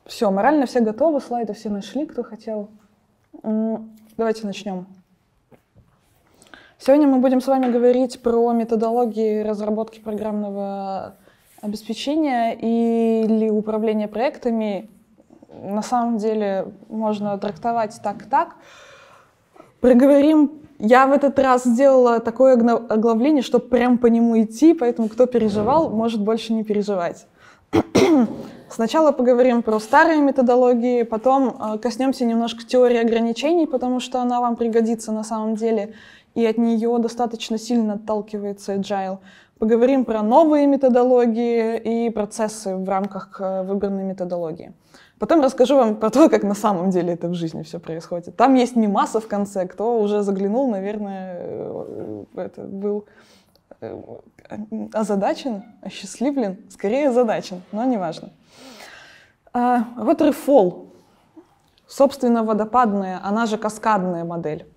Все, морально все готовы, слайды все нашли, кто хотел. Давайте начнем. Сегодня мы будем с вами говорить про методологии разработки программного обеспечения или управления проектами. На самом деле можно трактовать так. Проговорим. Я в этот раз сделала такое оглавление, чтобы прям по нему идти, поэтому кто переживал, может больше не переживать. Сначала поговорим про старые методологии, потом коснемся немножко теории ограничений, потому что она вам пригодится на самом деле, и от нее достаточно сильно отталкивается Agile. Поговорим про новые методологии и процессы в рамках выбранной методологии. Потом расскажу вам про то, как на самом деле это в жизни все происходит. Там есть мемасы в конце, кто уже заглянул, наверное, это был озадачен, осчастливлен, скорее озадачен, но неважно. Waterfall, собственно, водопадная, она же каскадная модель.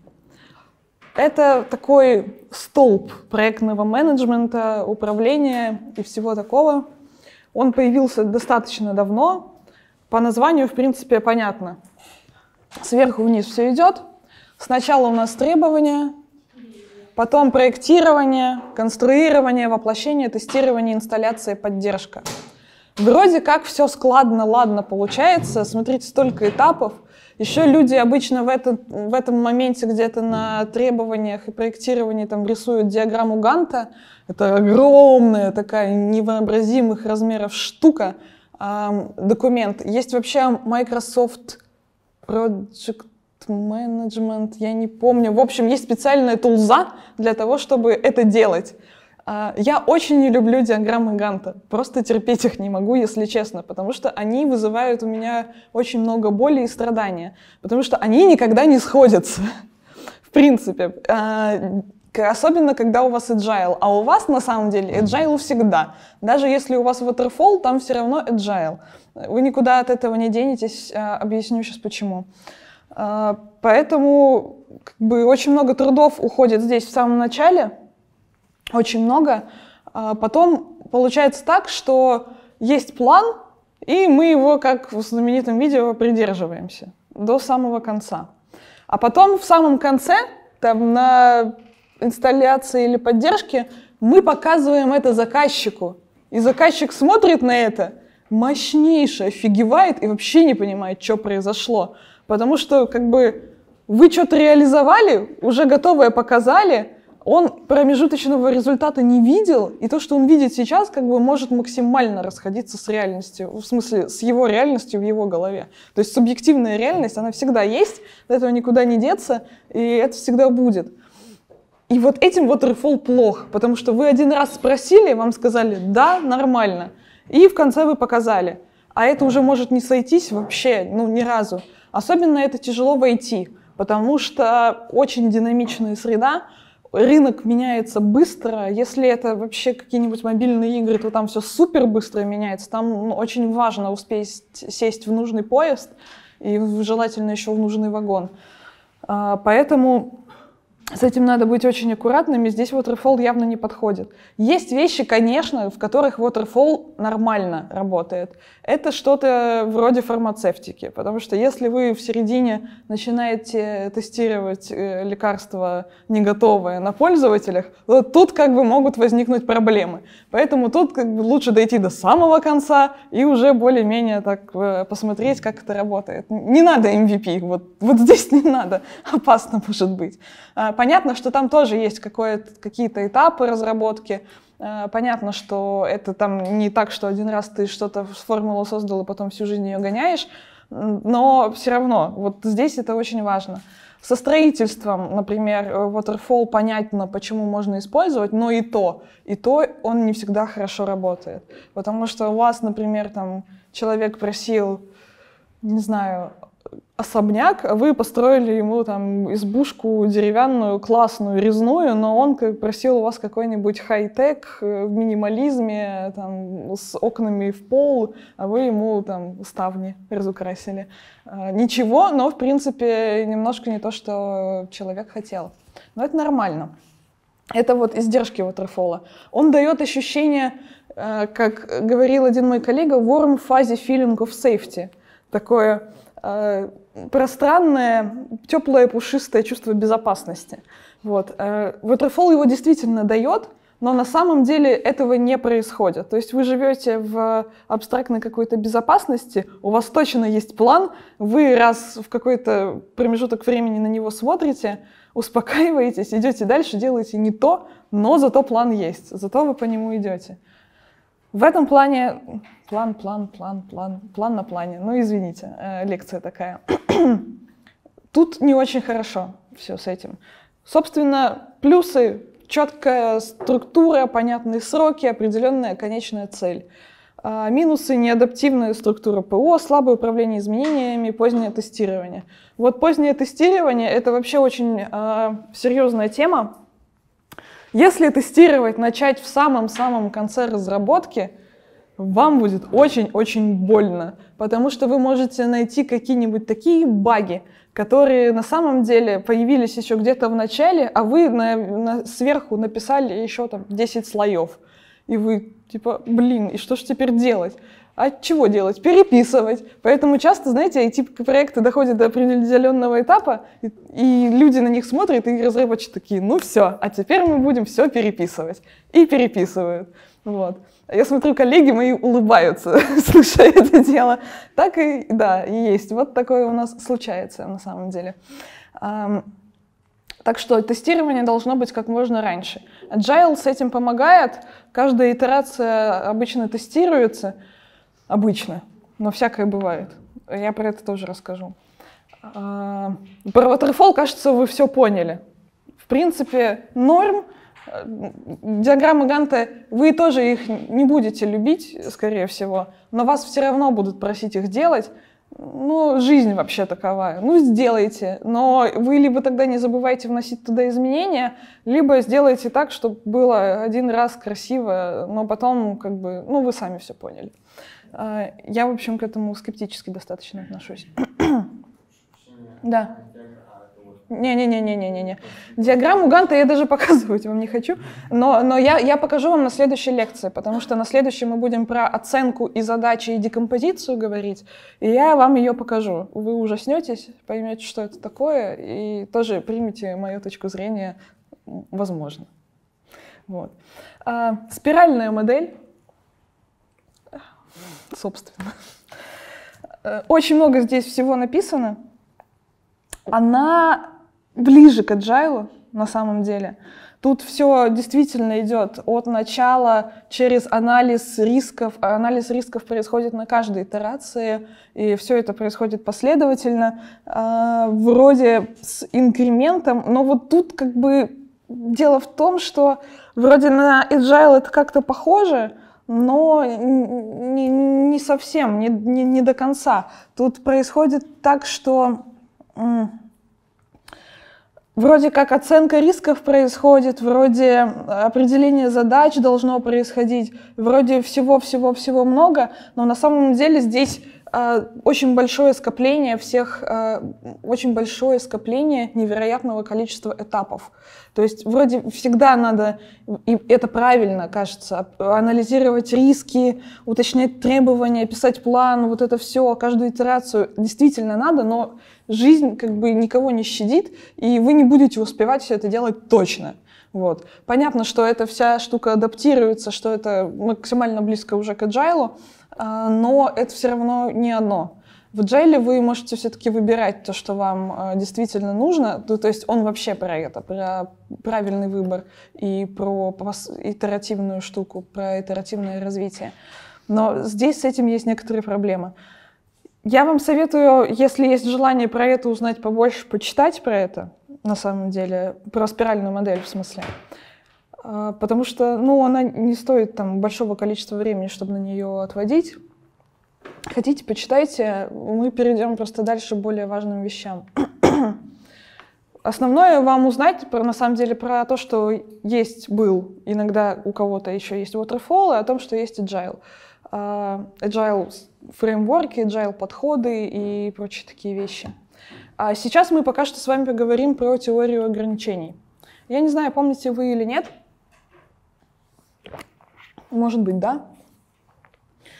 Это такой столб проектного менеджмента, управления и всего такого. Он появился достаточно давно. По названию, в принципе, понятно. Сверху вниз все идет. Сначала у нас требования, потом проектирование, конструирование, воплощение, тестирование, инсталляция, поддержка. Вроде как все складно, ладно получается. Смотрите, столько этапов. Еще люди обычно в этом моменте где-то на требованиях и проектировании там рисуют диаграмму Ганта. Это огромная такая невообразимых размеров штука, документ. Есть вообще Microsoft Project Management, я не помню. В общем, есть специальная тулза для того, чтобы это делать. Я очень не люблю диаграммы Ганта, просто терпеть их не могу, если честно, потому что они вызывают у меня очень много боли и страдания, потому что они никогда не сходятся, в принципе, особенно когда у вас agile, а у вас на самом деле agile всегда, даже если у вас waterfall, там все равно agile, вы никуда от этого не денетесь, объясню сейчас почему. Поэтому очень много трудов уходит здесь в самом начале, очень много. Потом получается так, что есть план, и мы его, как в знаменитом видео, придерживаемся до самого конца. А потом в самом конце, там, на инсталляции или поддержке, мы показываем это заказчику. И заказчик смотрит на это, мощнейше офигевает и вообще не понимает, что произошло. Потому что вы что-то реализовали, уже готовое показали, он промежуточного результата не видел, и то, что он видит сейчас, может максимально расходиться с реальностью, в смысле, с его реальностью в его голове. То есть субъективная реальность, она всегда есть, от этого никуда не деться, и это всегда будет. И вот этим waterfall плохо, потому что вы один раз спросили, вам сказали «да, нормально», и в конце вы показали. А это уже может не сойтись вообще, ни разу. Особенно это тяжело в IT, потому что очень динамичная среда, рынок меняется быстро. Если это вообще какие-нибудь мобильные игры, то там все супер быстро меняется. Там очень важно успеть сесть в нужный поезд и желательно еще в нужный вагон. Поэтому с этим надо быть очень аккуратными. Здесь waterfall явно не подходит. Есть вещи, конечно, в которых waterfall нормально работает. Это что-то вроде фармацевтики, потому что если вы в середине начинаете тестировать лекарство не готовое на пользователях, то тут могут возникнуть проблемы. Поэтому тут лучше дойти до самого конца и уже более-менее так посмотреть, как это работает. Не надо MVP, вот здесь не надо, опасно может быть. Понятно, что там тоже есть какие-то этапы разработки. Понятно, что это там не так, что один раз ты что-то, формулу создал, и потом всю жизнь ее гоняешь, но все равно, вот здесь это очень важно. Со строительством, например, waterfall понятно, почему можно использовать, но и то он не всегда хорошо работает. Потому что у вас, например, там человек просил, не знаю, особняк, а вы построили ему там избушку деревянную, классную, резную, но он просил у вас какой-нибудь хай-тек в минимализме, там, с окнами в пол, а вы ему там ставни разукрасили. Ничего, но в принципе немножко не то, что человек хотел. Но это нормально. Это вот издержки waterfall. Он дает ощущение, как говорил один мой коллега, warm fuzzy feeling of safety. такое пространное, теплое, пушистое чувство безопасности. Вот. Waterfall его действительно дает, но на самом деле этого не происходит. То есть вы живете в абстрактной какой-то безопасности, у вас точно есть план, вы раз в какой-то промежуток времени на него смотрите, успокаиваетесь, идете дальше, делаете не то, но зато план есть, зато вы по нему идете. В этом плане план на плане. Ну, извините, лекция такая. Тут не очень хорошо все с этим. Собственно, плюсы: четкая структура, понятные сроки, определенная конечная цель. Минусы: неадаптивная структура ПО, слабое управление изменениями, позднее тестирование. Вот позднее тестирование — это вообще очень серьезная тема. Если тестировать начать в самом-самом конце разработки, вам будет очень-очень больно, потому что вы можете найти какие-нибудь такие баги, которые на самом деле появились еще где-то в начале, а вы сверху написали еще там 10 слоев. И вы типа, блин, и что ж теперь делать? А чего делать? Переписывать. Поэтому часто, знаете, IT-проекты доходят до определенного этапа, и люди на них смотрят, и разработчики такие: ну все, а теперь мы будем все переписывать. И переписывают. Вот. Я смотрю, коллеги мои улыбаются, слушая это дело. Так и, да, и есть. Вот такое у нас случается на самом деле. Так что тестирование должно быть как можно раньше. Agile с этим помогает. Каждая итерация обычно тестируется. Обычно, но всякое бывает. Я про это тоже расскажу. Про Waterfall, кажется, вы все поняли. В принципе, норм. Диаграммы Ганта, вы тоже их не будете любить, скорее всего, но вас все равно будут просить их делать. Ну, жизнь вообще такова. Ну, сделайте. Но вы либо тогда не забывайте вносить туда изменения, либо сделайте так, чтобы было один раз красиво, но потом, как бы, ну, вы сами все поняли. Я, в общем, к этому скептически достаточно отношусь. Да. Не. Диаграмму Ганта я даже показывать вам не хочу, но я покажу вам на следующей лекции, потому что на следующей мы будем про оценку и задачи, и декомпозицию говорить, и я вам ее покажу. Вы ужаснетесь, поймете, что это такое, и тоже примете мою точку зрения, возможно. Вот. Спиральная модель, собственно. Очень много здесь всего написано. Она ближе к agile на самом деле. Тут все действительно идет от начала через анализ рисков. Анализ рисков происходит на каждой итерации, и все это происходит последовательно, вроде с инкрементом. Но вот тут как бы дело в том, что вроде на agile это как-то похоже, но не совсем, не до конца. Тут происходит так, что вроде как оценка рисков происходит, вроде определение задач должно происходить, вроде всего много, но на самом деле здесь очень большое скопление очень большое скопление невероятного количества этапов. То есть вроде всегда надо, и это правильно, кажется, анализировать риски, уточнять требования, писать план, вот это все, каждую итерацию действительно надо, но жизнь как бы никого не щадит, и вы не будете успевать все это делать точно. Вот. Понятно, что эта вся штука адаптируется, что это максимально близко уже к agile, но это все равно не оно. В agile вы можете все-таки выбирать то, что вам действительно нужно, то есть он вообще про это, про правильный выбор и про итеративную штуку, про итеративное развитие. Но здесь с этим есть некоторые проблемы. Я вам советую, если есть желание про это узнать побольше, почитать про это, на самом деле, про спиральную модель в смысле. Потому что, ну, она не стоит там большого количества времени, чтобы на нее отводить. Хотите, почитайте, мы перейдем просто дальше к более важным вещам. Основное вам узнать, на самом деле, про то, что был, иногда у кого-то еще есть Waterfall, и о том, что есть Agile. Agile фреймворки, Agile подходы и прочие такие вещи. А сейчас мы пока что с вами поговорим про теорию ограничений. Я не знаю, помните вы или нет. Может быть, да.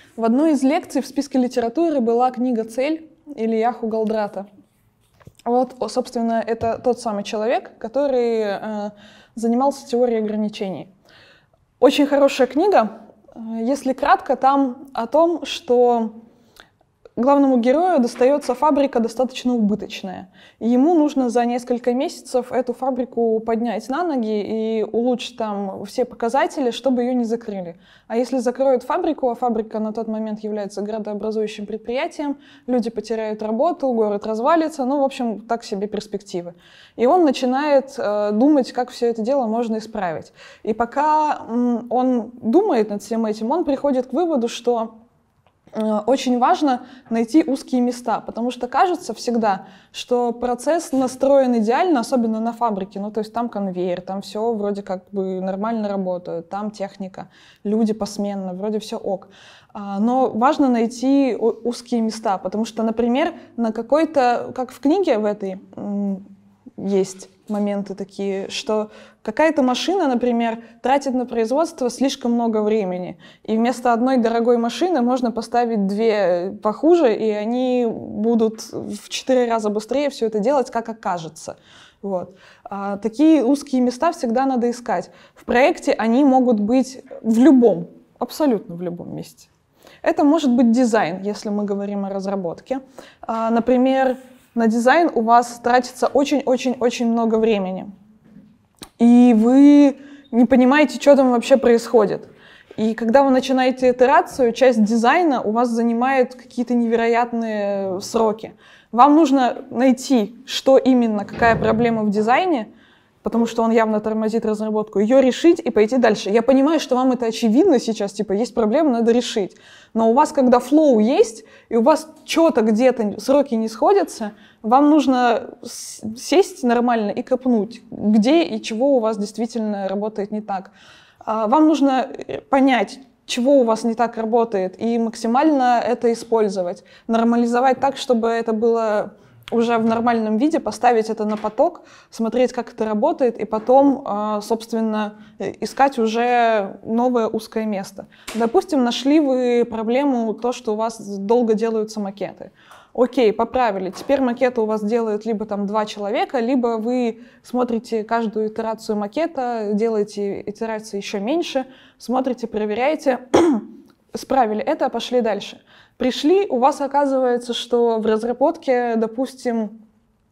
В одной из лекций в списке литературы была книга «Цель» Ильяху Галдрата. Вот, собственно, это тот самый человек, который занимался теорией ограничений. Очень хорошая книга. Если кратко, там о том, что главному герою достается фабрика достаточно убыточная. И ему нужно за несколько месяцев эту фабрику поднять на ноги и улучшить там все показатели, чтобы ее не закрыли. А если закроют фабрику, а фабрика на тот момент является градообразующим предприятием, люди потеряют работу, город развалится, ну, в общем, так себе перспективы. И он начинает думать, как все это дело можно исправить. И пока он думает над всем этим, он приходит к выводу, что очень важно найти узкие места, потому что кажется всегда, что процесс настроен идеально, особенно на фабрике. Ну, то есть там конвейер, там все вроде как бы нормально работает, там техника, люди посменно, вроде все ок. Но важно найти узкие места, потому что, например, на какой-то, как в книге в этой есть моменты такие, что какая-то машина, например, тратит на производство слишком много времени, и вместо одной дорогой машины можно поставить две похуже, и они будут в 4 раза быстрее все это делать, как окажется. Вот. Такие узкие места всегда надо искать. В проекте они могут быть в любом, абсолютно в любом месте. Это может быть дизайн, если мы говорим о разработке. Например, на дизайн у вас тратится очень-очень-очень много времени. И вы не понимаете, что там вообще происходит. И когда вы начинаете итерацию, часть дизайна у вас занимает какие-то невероятные сроки. Вам нужно найти, что именно, какая проблема в дизайне, потому что он явно тормозит разработку, ее решить и пойти дальше. Я понимаю, что вам это очевидно сейчас, типа, есть проблема, надо решить. Но у вас, когда флоу есть, и у вас что-то где-то сроки не сходятся, вам нужно сесть нормально и копнуть, где и чего у вас действительно работает не так. Вам нужно понять, чего у вас не так работает, и максимально это использовать. Нормализовать так, чтобы это было уже в нормальном виде, поставить это на поток, смотреть, как это работает, и потом, собственно, искать уже новое узкое место. Допустим, нашли вы проблему, то, что у вас долго делаются макеты. Окей, поправили. Теперь макеты у вас делают либо там 2 человека, либо вы смотрите каждую итерацию макета, делаете итерации еще меньше, смотрите, проверяете, справили это, пошли дальше. Пришли, у вас оказывается, что в разработке, допустим,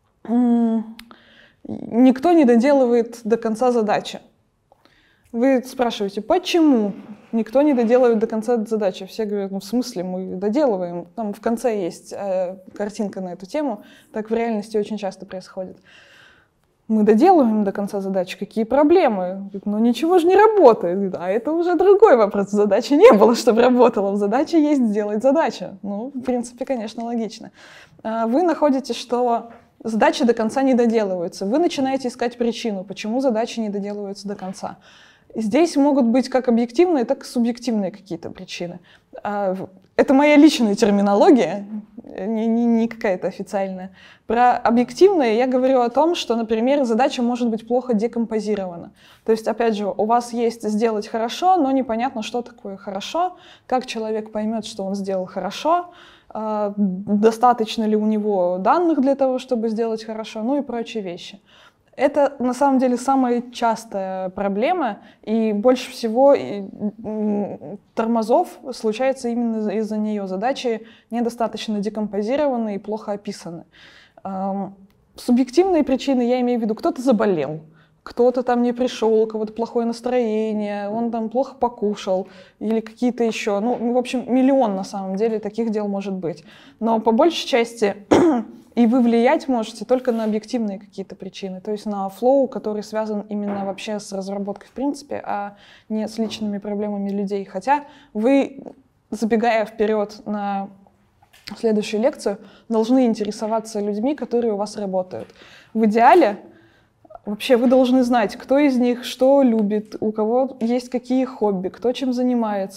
никто не доделывает до конца задачи. Вы спрашиваете, почему никто не доделывает до конца задачи? Все говорят, ну в смысле, мы доделываем. Там в конце есть картинка на эту тему, так в реальности очень часто происходит. Мы доделываем до конца задачи, какие проблемы? Ну ничего же не работает. А это уже другой вопрос. Задачи не было, чтобы работало. В задаче есть сделать задачу. Ну, в принципе, конечно, логично. Вы находите, что задачи до конца не доделываются. Вы начинаете искать причину, почему задачи не доделываются до конца. Здесь могут быть как объективные, так и субъективные какие-то причины. Это моя личная терминология, не какая-то официальная. Про объективное я говорю о том, что, например, задача может быть плохо декомпозирована. То есть, опять же, у вас есть сделать хорошо, но непонятно, что такое хорошо, как человек поймет, что он сделал хорошо, достаточно ли у него данных для того, чтобы сделать хорошо, ну и прочие вещи. Это, на самом деле, самая частая проблема, и больше всего тормозов случается именно из-за нее. Задачи недостаточно декомпозированы и плохо описаны. Субъективные причины, я имею в виду, кто-то заболел, кто-то там не пришел, у кого-то плохое настроение, он там плохо покушал или какие-то еще. Ну, в общем, миллион на самом деле таких дел может быть. Но по большей части и вы влиять можете только на объективные какие-то причины, то есть на флоу, который связан именно вообще с разработкой в принципе, а не с личными проблемами людей. Хотя вы, забегая вперед на следующую лекцию, должны интересоваться людьми, которые у вас работают. В идеале вообще вы должны знать, кто из них что любит, у кого есть какие хобби, кто чем занимается.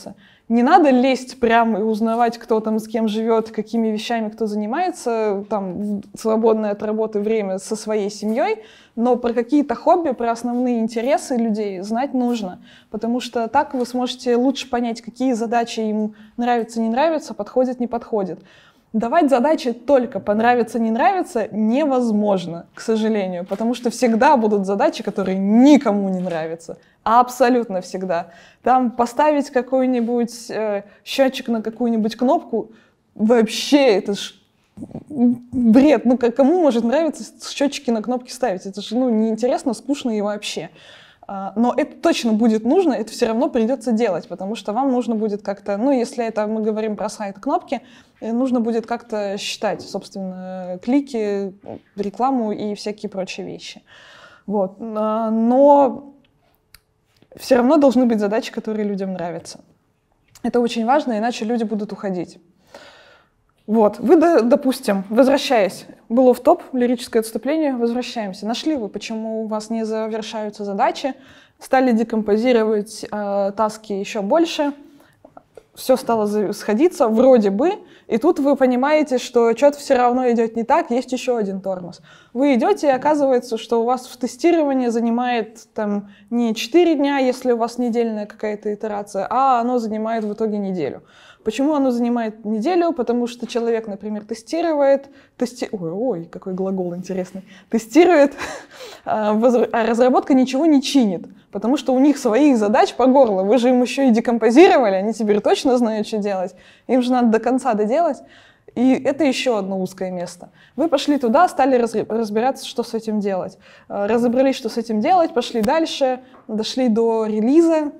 Не надо лезть прямо и узнавать, кто там с кем живет, какими вещами кто занимается, там, в свободное от работы время со своей семьей, но про какие-то хобби, про основные интересы людей знать нужно, потому что так вы сможете лучше понять, какие задачи им нравятся, не нравятся, подходят, не подходят. Давать задачи только понравится, не нравится невозможно, к сожалению, потому что всегда будут задачи, которые никому не нравятся. Абсолютно всегда. Там поставить какой-нибудь счетчик на какую-нибудь кнопку, вообще это ж бред. Ну, кому может нравиться счетчики на кнопки ставить? Это же неинтересно, скучно и вообще. Но это точно будет нужно, это все равно придется делать, потому что вам нужно будет как-то, если это мы говорим про сайт кнопки, нужно будет как-то считать, собственно, клики, рекламу и всякие прочие вещи. Вот. Но все равно должны быть задачи, которые людям нравятся. Это очень важно, иначе люди будут уходить. Вот, вы, допустим, возвращаясь, было в топ, лирическое отступление, возвращаемся. Нашли вы, почему у вас не завершаются задачи, стали декомпозировать таски еще больше, все стало сходиться, вроде бы, и тут вы понимаете, что что-то все равно идет не так, есть еще один тормоз. Вы идете, и оказывается, что у вас в тестировании занимает там не 4 дня, если у вас недельная какая-то итерация, а оно занимает в итоге неделю. Почему оно занимает неделю? Потому что человек, например, тестирует, ой, какой глагол интересный, тестирует, а разработка ничего не чинит, потому что у них своих задач по горло. Вы же им еще и декомпозировали, они теперь точно знают, что делать. Им же надо до конца доделать. И это еще одно узкое место. Вы пошли туда, стали разбираться, что с этим делать. Разобрались, что с этим делать, пошли дальше, дошли до релиза.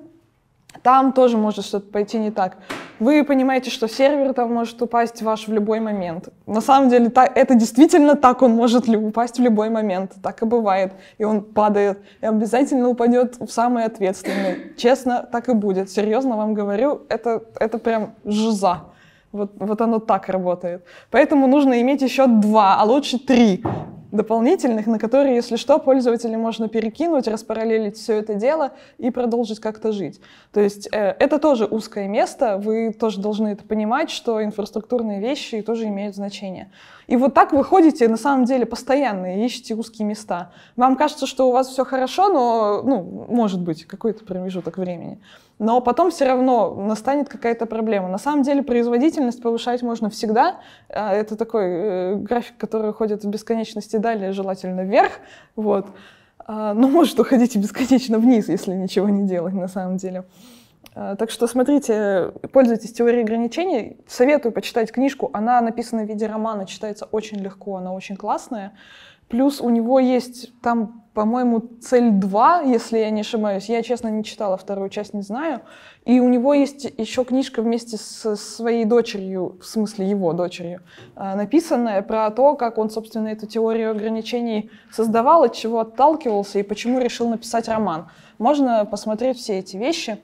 Там тоже может что-то пойти не так. Вы понимаете, что сервер там может упасть ваш в любой момент. На самом деле это действительно так, он может упасть в любой момент. Так и бывает. И он падает. И обязательно упадет в самый ответственный. Честно, так и будет. Серьезно вам говорю, это прям жиза. Вот оно так работает. Поэтому нужно иметь еще 2, а лучше 3 дополнительных, на которые, если что, пользователю можно перекинуть, распараллелить все это дело и продолжить как-то жить. То есть это тоже узкое место, вы тоже должны это понимать, что инфраструктурные вещи тоже имеют значение. И вот так вы ходите, на самом деле, постоянно и ищете узкие места. Вам кажется, что у вас все хорошо, но, может быть, какой-то промежуток времени. Но потом все равно настанет какая-то проблема. На самом деле производительность повышать можно всегда. Это такой график, который уходит в бесконечности далее, желательно вверх. Вот. Но может уходить и бесконечно вниз, если ничего не делать на самом деле. Так что смотрите, пользуйтесь теорией ограничений. Советую почитать книжку. Она написана в виде романа, читается очень легко, она очень классная. Плюс у него есть там, по-моему, цель 2, если я не ошибаюсь. Я, честно, не читала вторую часть, не знаю. И у него есть еще книжка вместе со своей дочерью, в смысле его дочерью, написанная про то, как он, собственно, эту теорию ограничений создавал, от чего отталкивался и почему решил написать роман. Можно посмотреть все эти вещи.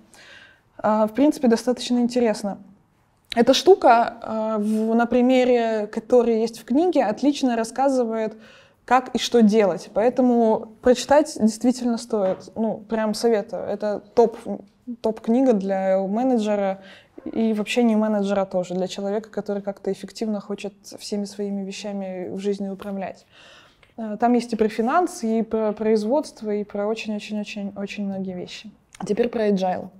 В принципе, достаточно интересно. Эта штука, на примере, который есть в книге, отлично рассказывает, как и что делать. Поэтому прочитать действительно стоит. Прям советую. Это топ-книга для менеджера и вообще не менеджера тоже, для человека, который как-то эффективно хочет всеми своими вещами в жизни управлять. Там есть и про финансы, и про производство, и про очень-очень-очень многие вещи. А теперь про agile.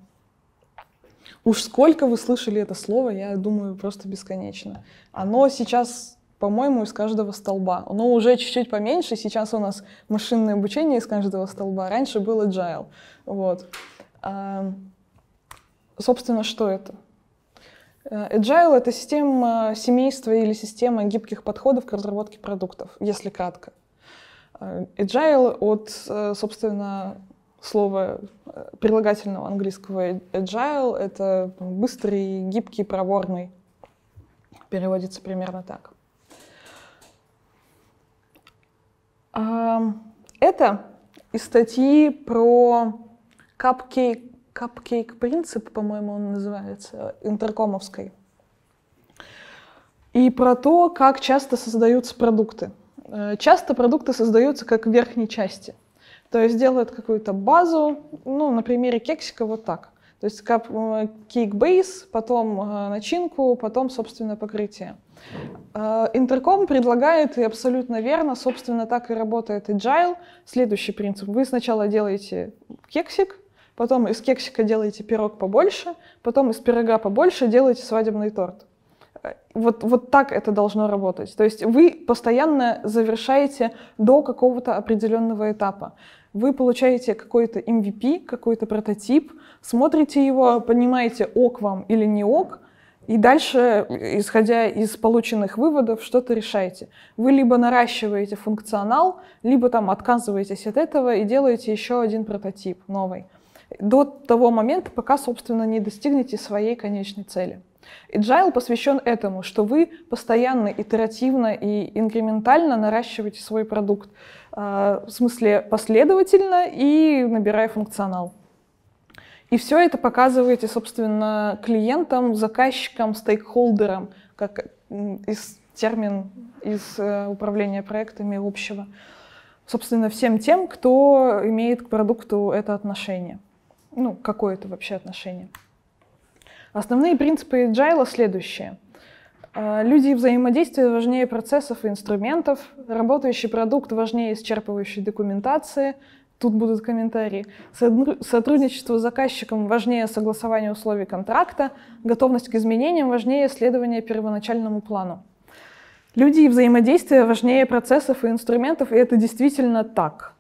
Уж сколько вы слышали это слово, я думаю, просто бесконечно. Оно сейчас, по-моему, из каждого столба. Оно уже чуть-чуть поменьше, сейчас у нас машинное обучение из каждого столба, раньше был agile. Вот. Собственно, что это? Agile — это система семейства или система гибких подходов к разработке продуктов, если кратко. Agile от, собственно, слова прилагательного английского agile — это быстрый, гибкий, проворный. Переводится примерно так. Это из статьи про cupcake принцип, по-моему, он называется, интеркомовской. И про то, как часто создаются продукты. Часто продукты создаются как в верхней части. То есть делают какую-то базу, на примере кексика вот так. То есть cake base, потом начинку, потом, собственно, покрытие. Интерком предлагает, и абсолютно верно, собственно, так и работает Agile. Следующий принцип. Вы сначала делаете кексик, потом из кексика делаете пирог побольше, потом из пирога побольше делаете свадебный торт. Вот так это должно работать. То есть вы постоянно завершаете до какого-то определенного этапа. Вы получаете какой-то MVP, какой-то прототип, смотрите его, понимаете, ок вам или не ок, и дальше, исходя из полученных выводов, что-то решаете. Вы либо наращиваете функционал, либо там отказываетесь от этого и делаете еще один прототип новый. До того момента, пока, собственно, не достигнете своей конечной цели. Agile посвящен этому, что вы постоянно, итеративно и инкрементально наращиваете свой продукт, в смысле последовательно и набирая функционал. И все это показываете, собственно, клиентам, заказчикам, стейкхолдерам, как термин из управления проектами общего. Собственно, всем тем, кто имеет к продукту это отношение. Ну, какое-то вообще отношение. Основные принципы Agile следующие. Люди и взаимодействие важнее процессов и инструментов. Работающий продукт важнее исчерпывающей документации. Тут будут комментарии. Сотрудничество с заказчиком важнее согласования условий контракта. Готовность к изменениям важнее следования первоначальному плану. Люди и взаимодействие важнее процессов и инструментов, и это действительно так.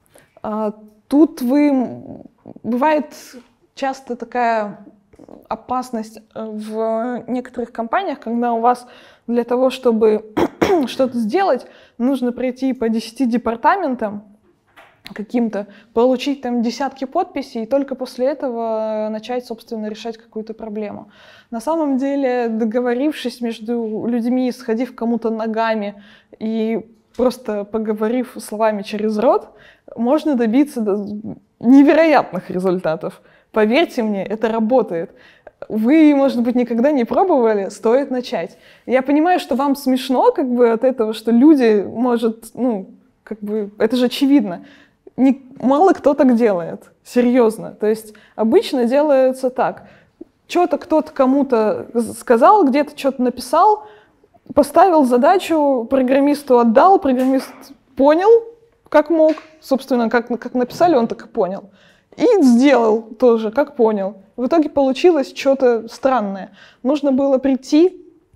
Тут бывает часто такая опасность в некоторых компаниях, когда у вас для того, чтобы что-то сделать, нужно пройти по 10 департаментам каким-то, получить там десятки подписей и только после этого начать, собственно, решать какую-то проблему. На самом деле, договорившись между людьми, сходив кому-то ногами и просто поговорив словами через рот, можно добиться невероятных результатов. Поверьте мне, это работает. Вы, может быть, никогда не пробовали, стоит начать. Я понимаю, что вам смешно как бы от этого, что люди, может, это же очевидно. Мало кто так делает, серьезно. То есть обычно делается так. Что-то кто-то кому-то сказал, где-то что-то написал, поставил задачу, программисту отдал, программист понял, как мог. Собственно, как написали, он так и понял. И сделал тоже, как понял. В итоге получилось что-то странное. Нужно было прийти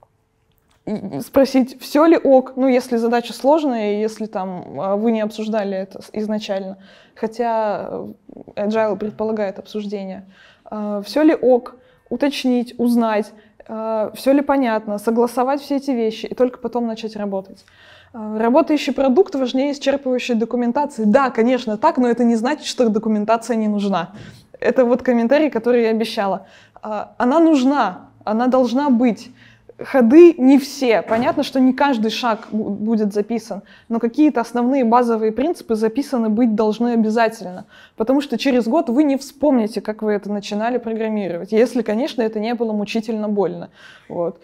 и спросить, все ли ок, если задача сложная, и если там вы не обсуждали это изначально, хотя Agile предполагает обсуждение. Все ли ок, уточнить, узнать, все ли понятно, согласовать все эти вещи, и только потом начать работать. Работающий продукт важнее исчерпывающей документации. Да, конечно, так, но это не значит, что документация не нужна. Это вот комментарий, который я обещала. Она нужна, она должна быть. Ходы не все. Понятно, что не каждый шаг будет записан, но какие-то основные базовые принципы записаны быть должны обязательно. Потому что через год вы не вспомните, как вы это начинали программировать, если, конечно, это не было мучительно больно. Вот.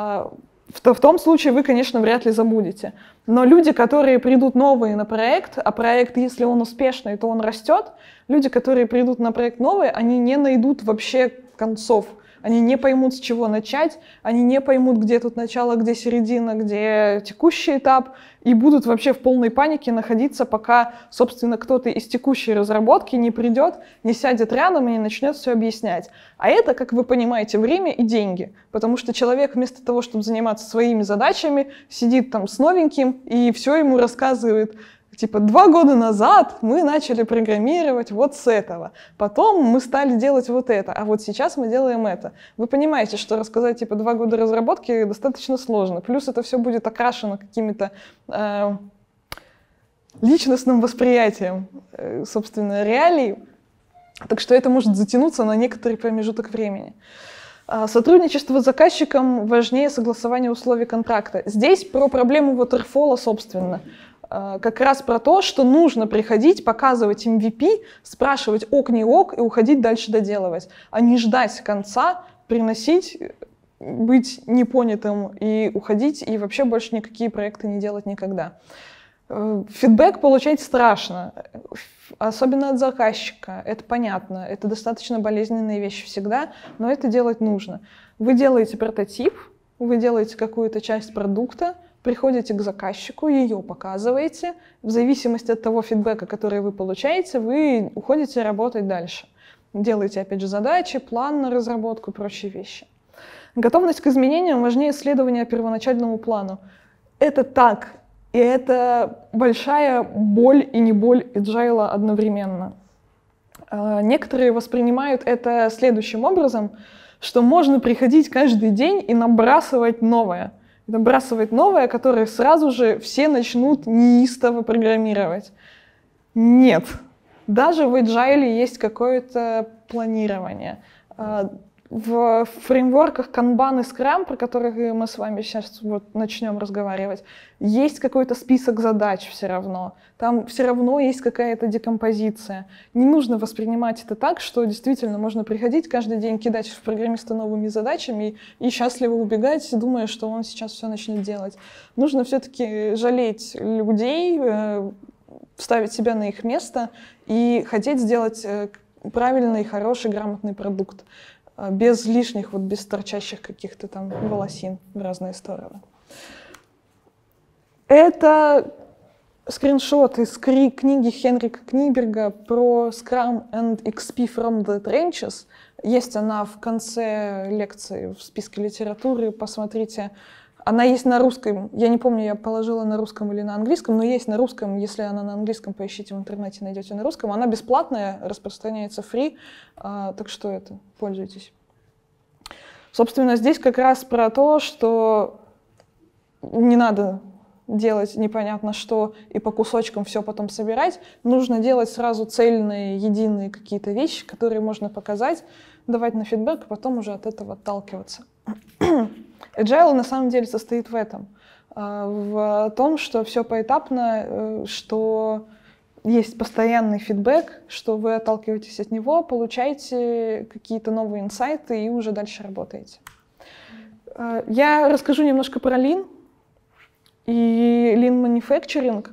В том случае вы, конечно, вряд ли забудете. Но люди, которые придут новые на проект, а проект, если он успешный, то он растет, люди, которые придут на проект новые, они не найдут вообще концов. Они не поймут, с чего начать, они не поймут, где тут начало, где середина, где текущий этап, и будут вообще в полной панике находиться, пока, собственно, кто-то из текущей разработки не придет, не сядет рядом и не начнет все объяснять. А это, как вы понимаете, время и деньги, потому что человек вместо того, чтобы заниматься своими задачами, сидит там с новеньким и все ему рассказывает. Типа 2 года назад мы начали программировать вот с этого, потом мы стали делать вот это, а вот сейчас мы делаем это. Вы понимаете, что рассказать типа 2 года разработки достаточно сложно. Плюс это все будет окрашено какими-то личностным восприятием, собственно, реалий. Так что это может затянуться на некоторый промежуток времени. Сотрудничество с заказчиком важнее согласования условий контракта. Здесь про проблему waterfall, собственно. Как раз про то, что нужно приходить, показывать MVP, спрашивать ок, не ок и уходить дальше доделывать, а не ждать конца, приносить, быть непонятым и уходить, и вообще больше никакие проекты не делать никогда. Фидбэк получать страшно, особенно от заказчика, это понятно, это достаточно болезненные вещи всегда, но это делать нужно. Вы делаете прототип, вы делаете какую-то часть продукта, приходите к заказчику, ее показываете, в зависимости от того фидбэка, который вы получаете, вы уходите работать дальше. Делаете, опять же, задачи, план на разработку и прочие вещи. Готовность к изменениям важнее следования первоначальному плану. Это так. И это большая боль и не боль agile одновременно. Некоторые воспринимают это следующим образом, что можно приходить каждый день и набрасывать новое. Набрасывать новое, которое сразу же все начнут неистово программировать. Нет. Даже в agile есть какое-то планирование. В фреймворках Kanban и Scrum, про которые мы с вами сейчас вот начнем разговаривать, есть какой-то список задач все равно. Там все равно есть какая-то декомпозиция. Не нужно воспринимать это так, что действительно можно приходить каждый день, кидать в программиста новыми задачами и счастливо убегать, думая, что он сейчас все начнет делать. Нужно все-таки жалеть людей, ставить себя на их место и хотеть сделать правильный, хороший, грамотный продукт. Без лишних, вот без торчащих каких-то там волосин в разные стороны. Это скриншот из книги Хенрика Книберга про Scrum and XP from the Trenches. Есть она в конце лекции в списке литературы, посмотрите. Она есть на русском, я не помню, я положила на русском или на английском, но есть на русском, если она на английском, поищите в интернете, найдете на русском. Она бесплатная, распространяется free, так что это, пользуйтесь. Собственно, здесь как раз про то, что не надо делать непонятно что и по кусочкам все потом собирать. Нужно делать сразу цельные, единые какие-то вещи, которые можно показать, давать на фидбэк, а потом уже от этого отталкиваться. Agile на самом деле состоит в этом, в том, что все поэтапно, что есть постоянный фидбэк, что вы отталкиваетесь от него, получаете какие-то новые инсайты и уже дальше работаете. Я расскажу немножко про Lean и Lean Manufacturing.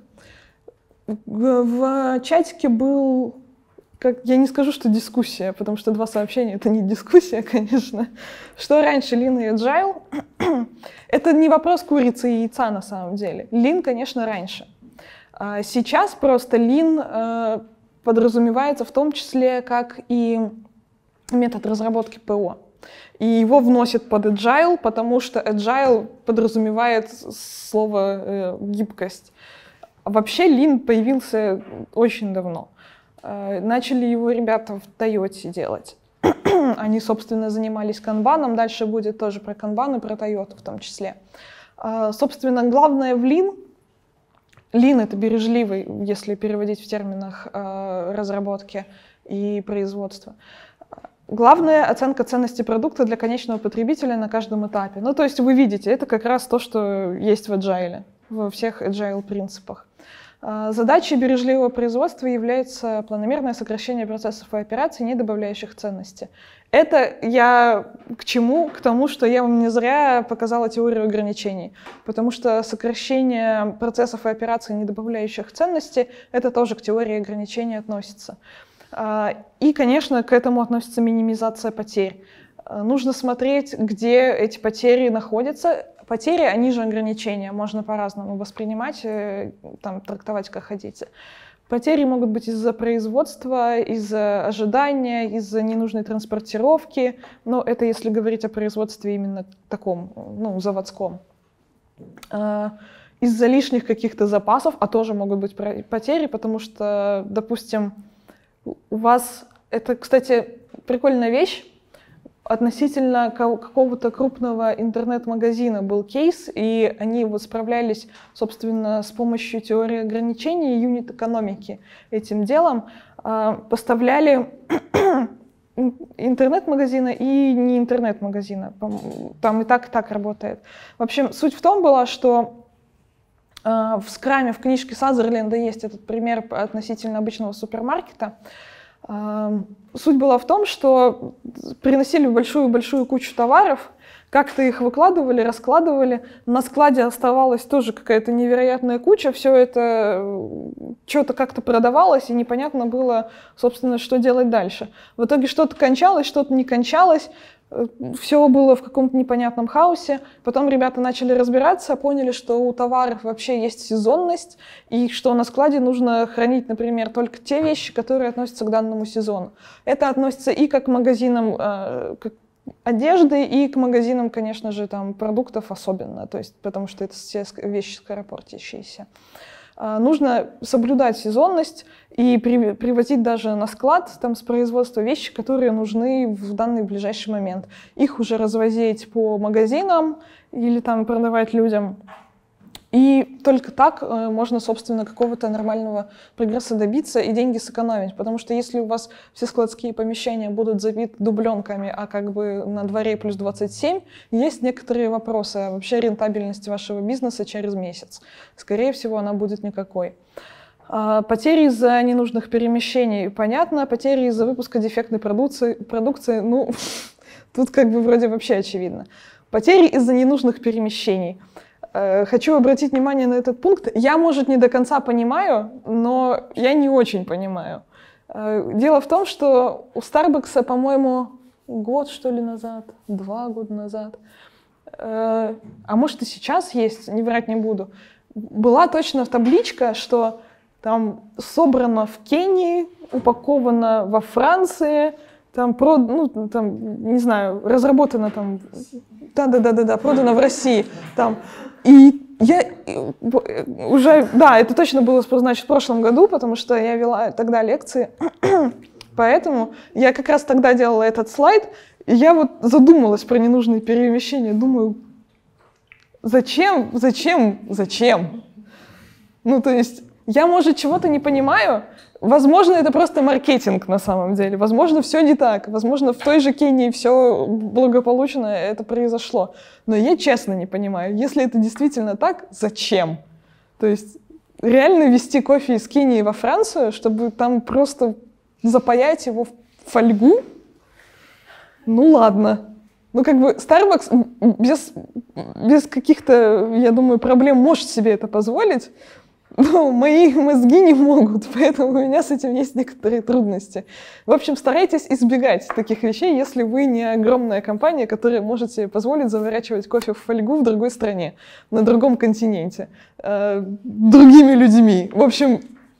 В чатике был, я не скажу, что дискуссия, потому что 2 сообщения — это не дискуссия, конечно. Что раньше, Lean и Agile? Это не вопрос курицы и яйца на самом деле. Lean, конечно, раньше. Сейчас просто Lean подразумевается в том числе как и метод разработки ПО. И его вносят под Agile, потому что Agile подразумевает слово гибкость. Вообще Lean появился очень давно. Начали его ребята в Toyota делать. Они, собственно, занимались канбаном. Дальше будет тоже про канбан и про Toyota в том числе. Собственно, главное в Lean — это бережливый, если переводить в терминах разработки и производства. Главное — оценка ценности продукта для конечного потребителя на каждом этапе. Ну, то есть вы видите, это как раз то, что есть в Agile, во всех Agile принципах. Задачей бережливого производства является планомерное сокращение процессов и операций, не добавляющих ценности. Это я к чему? К тому, что я вам не зря показала теорию ограничений, потому что сокращение процессов и операций, не добавляющих ценности, это тоже к теории ограничений относится. И, конечно, к этому относится минимизация потерь. Нужно смотреть, где эти потери находятся. Потери, они же ограничения, можно по-разному воспринимать, там, трактовать как хотите. Потери могут быть из-за производства, из-за ожидания, из-за ненужной транспортировки, но это если говорить о производстве именно таком, ну, заводском. Из-за лишних каких-то запасов, а тоже могут быть потери, потому что, допустим, у вас, это, кстати, прикольная вещь, относительно какого-то крупного интернет-магазина был кейс, и они вот справлялись, собственно, с помощью теории ограничений и юнит-экономики этим делом, поставляли интернет-магазина и не интернет-магазина. Там и так работает. В общем, суть в том была, что в скраме, в книжке Сазерленда есть этот пример относительно обычного супермаркета. Суть была в том, что приносили большую-большую кучу товаров, как-то их выкладывали, раскладывали. На складе оставалась тоже какая-то невероятная куча. Все это что-то как-то продавалось, и непонятно было, собственно, что делать дальше. В итоге что-то кончалось, что-то не кончалось. Все было в каком-то непонятном хаосе. Потом ребята начали разбираться, поняли, что у товаров вообще есть сезонность, и что на складе нужно хранить, например, только те вещи, которые относятся к данному сезону. Это относится и как к магазинам одежды, и к магазинам, конечно же, там, продуктов особенно, то есть, потому что это все вещи скоропортящиеся. Нужно соблюдать сезонность и привозить даже на склад там, с производства вещи, которые нужны в данный ближайший момент. Их уже развозить по магазинам или там, продавать людям. И только так можно, собственно, какого-то нормального прогресса добиться и деньги сэкономить. Потому что если у вас все складские помещения будут забиты дубленками, а как бы на дворе плюс 27, есть некоторые вопросы о вообще рентабельности вашего бизнеса через месяц. Скорее всего, она будет никакой. Потери из-за ненужных перемещений, понятно. Потери из-за выпуска дефектной продукции, ну, тут как бы вроде вообще очевидно. Потери из-за ненужных перемещений. Хочу обратить внимание на этот пункт. Я, может, не до конца понимаю, но я не очень понимаю. Дело в том, что у Starbucks, по-моему, год, что ли, назад, 2 года назад, а может и сейчас есть, не врать не буду, была точно табличка, что там собрано в Кении, упаковано во Франции, там, там не знаю, разработано там, да, продано в России, там. И я уже, да, это точно было, значит, в прошлом году, потому что я вела тогда лекции, поэтому я как раз тогда делала этот слайд, и я вот задумалась про ненужные перемещения, думаю, зачем? Ну, то есть, я, может, чего-то не понимаю, возможно, это просто маркетинг на самом деле, возможно, все не так, возможно, в той же Кении все благополучно это произошло, но я честно не понимаю, если это действительно так, зачем? То есть реально везти кофе из Кении во Францию, чтобы там просто запаять его в фольгу? Ну ладно. Ну как бы Starbucks без каких-то, я думаю, проблем может себе это позволить, но мои мозги не могут, поэтому у меня с этим есть некоторые трудности. В общем, старайтесь избегать таких вещей, если вы не огромная компания, которая может себе позволить заворачивать кофе в фольгу в другой стране, на другом континенте, другими людьми. В общем,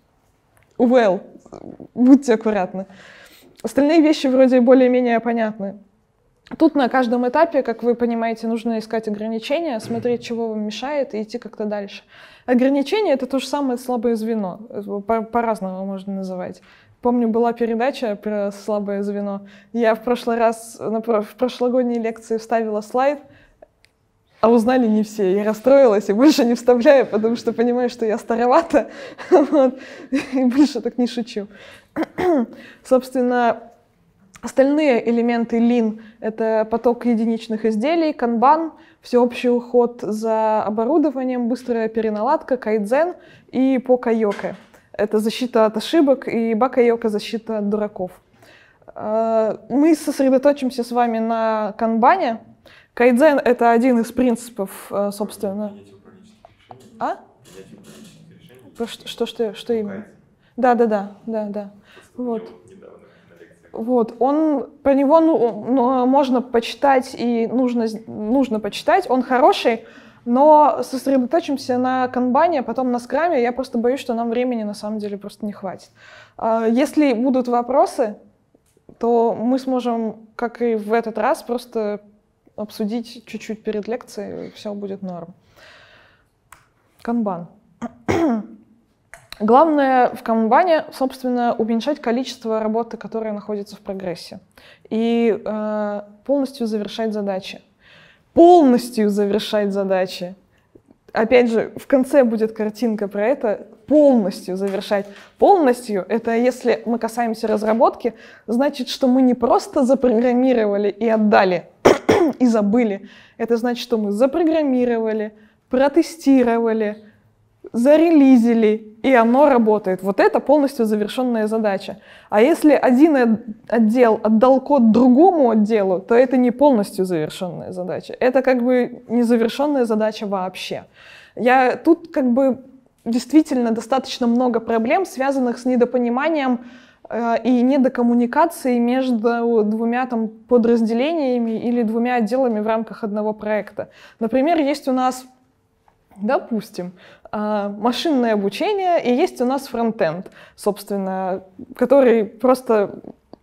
будьте аккуратны. Остальные вещи вроде более-менее понятны. Тут на каждом этапе, как вы понимаете, нужно искать ограничения, смотреть, чего вам мешает, и идти как-то дальше. Ограничения — это то же самое слабое звено, по-разному можно называть. Помню, была передача про слабое звено. Я в прошлый раз, в прошлогодней лекции вставила слайд, а узнали не все. Я расстроилась и больше не вставляю, потому что понимаю, что я старовата, вот, и больше так не шучу. Собственно, остальные элементы Lean — это поток единичных изделий, канбан, всеобщий уход за оборудованием, быстрая переналадка, кайдзен и покайоке. Это защита от ошибок, и бакайоке — защита от дураков. Мы сосредоточимся с вами на канбане. Кайдзен — это один из принципов, собственно. Что именно? Да. Вот, про него можно почитать и нужно почитать, он хороший, но сосредоточимся на канбане, а потом на скраме. Я просто боюсь, что нам времени на самом деле просто не хватит. Если будут вопросы, то мы сможем, как и в этот раз, просто обсудить чуть-чуть перед лекцией, и все будет норм. Канбан. Главное в канбане, собственно, уменьшать количество работы, которая находится в прогрессе, и полностью завершать задачи. Полностью завершать задачи. Опять же, в конце будет картинка про это. Полностью завершать. Полностью — это если мы касаемся разработки, значит, что мы не просто запрограммировали и отдали, и забыли. Это значит, что мы запрограммировали, протестировали, зарелизили, и оно работает. Вот это полностью завершенная задача. А если один отдел отдал код другому отделу, то это не полностью завершенная задача. Это как бы незавершенная задача вообще. Тут как бы действительно достаточно много проблем, связанных с недопониманием и недокоммуникацией между двумя там подразделениями или двумя отделами в рамках одного проекта. Например, есть у нас, допустим, машинное обучение, и есть у нас фронтенд, собственно, который просто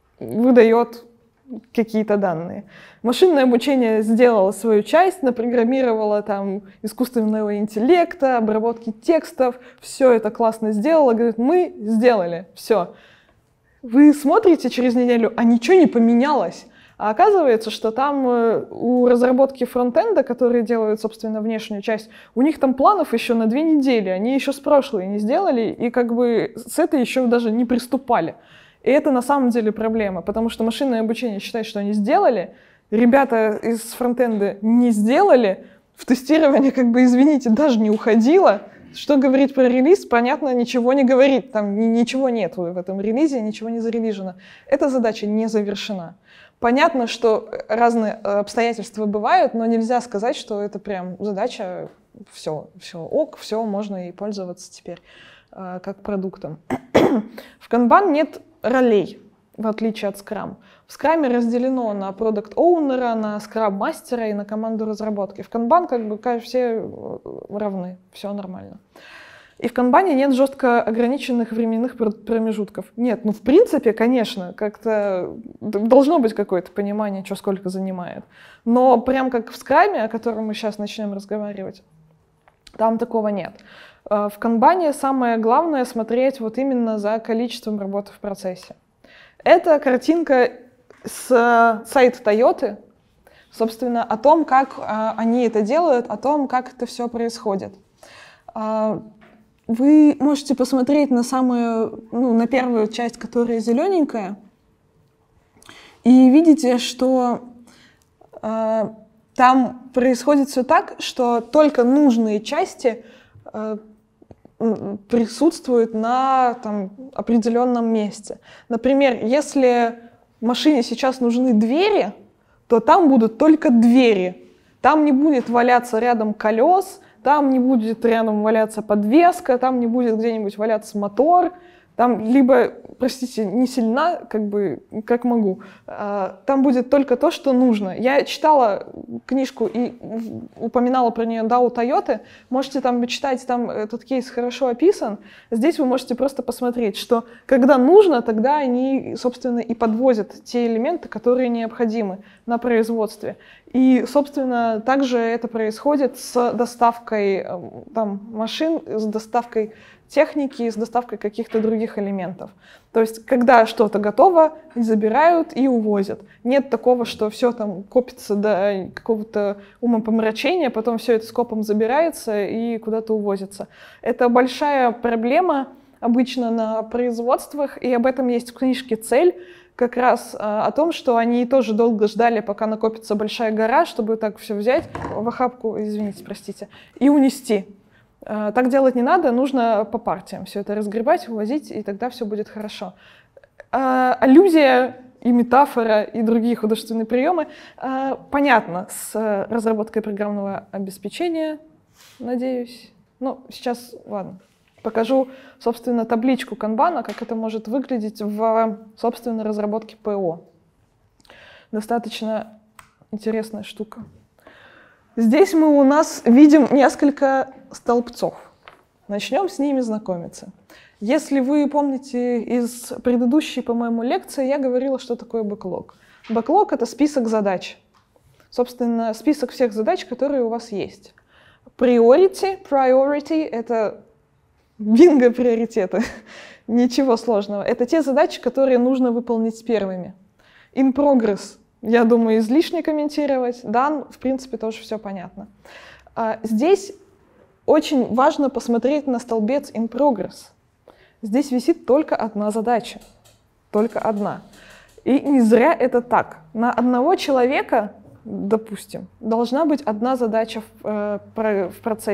выдает какие-то данные. Машинное обучение сделало свою часть, напрограммировало там искусственного интеллекта, обработки текстов, все это классно сделало, говорит, мы сделали, все. Вы смотрите через неделю, а ничего не поменялось. А оказывается, что там у разработки фронтенда, которые делают, собственно, внешнюю часть, у них там планов еще на 2 недели, они еще с прошлой не сделали, и как бы с этой еще даже не приступали. И это на самом деле проблема, потому что машинное обучение считает, что они сделали, ребята из фронтенда не сделали, в тестирование, как бы, извините, даже не уходило. Что говорить про релиз, понятно, ничего не говорит, там ничего нет в этом релизе, ничего не зарелижено. Эта задача не завершена. Понятно, что разные обстоятельства бывают, но нельзя сказать, что это прям задача, все ок, все, можно и пользоваться теперь как продуктом. В Kanban нет ролей, в отличие от Scrum. В Scrum разделено на продакт-оунера, на скраб-мастера и на команду разработки. В Kanban как бы все равны, все нормально. И в Kanban нет жестко ограниченных временных промежутков. Нет, ну в принципе, конечно, как-то должно быть какое-то понимание, что сколько занимает. Но прям как в Scrum, о котором мы сейчас начнем разговаривать, там такого нет. В Kanban самое главное смотреть вот именно за количеством работы в процессе. Это картинка с сайта Toyota, собственно, о том, как они это делают, о том, как это все происходит. Вы можете посмотреть на на первую часть, которая зелененькая, и видите, что там происходит все так, что только нужные части присутствуют на определенном месте. Например, если машине сейчас нужны двери, то там будут только двери. Там не будет валяться рядом колес, там не будет рядом валяться подвеска, там не будет где-нибудь валяться мотор. Там либо, простите, не сильно, как могу, там будет только то, что нужно. Я читала книжку и упоминала про нее DAO Toyota. Можете там почитать, там этот кейс хорошо описан. Здесь вы можете просто посмотреть, что когда нужно, тогда они, собственно, и подвозят те элементы, которые необходимы на производстве. И, собственно, также это происходит с доставкой машин, с доставкой техники, с доставкой каких-то других элементов. То есть, когда что-то готово, забирают и увозят. Нет такого, что все там копится до какого-то умопомрачения, потом все это скопом забирается и куда-то увозится. Это большая проблема обычно на производствах, и об этом есть в книжке «Цель», как раз о том, что они тоже долго ждали, пока накопится большая гора, чтобы так все взять в охапку, извините, простите, и унести. Так делать не надо, нужно по партиям все это разгребать, увозить, и тогда все будет хорошо. Аллюзия и метафора, и другие художественные приемы понятно с разработкой программного обеспечения, надеюсь. Ну, сейчас, ладно, покажу, собственно, табличку Kanban, как это может выглядеть в, собственно, разработке ПО. Достаточно интересная штука. Здесь мы у нас видим несколько столбцов. Начнем с ними знакомиться. Если вы помните из предыдущей, по-моему, лекции, я говорила, что такое бэклог. Бэклог — это список задач. Собственно, список всех задач, которые у вас есть. Priority — это бинго приоритеты. Ничего сложного. Это те задачи, которые нужно выполнить первыми. In progress. Я думаю, излишне комментировать. Done, в принципе, тоже все понятно. Здесь очень важно посмотреть на столбец in progress. Здесь висит только одна задача. Только одна. И не зря это так. На одного человека, допустим, должна быть одна задача в процессе.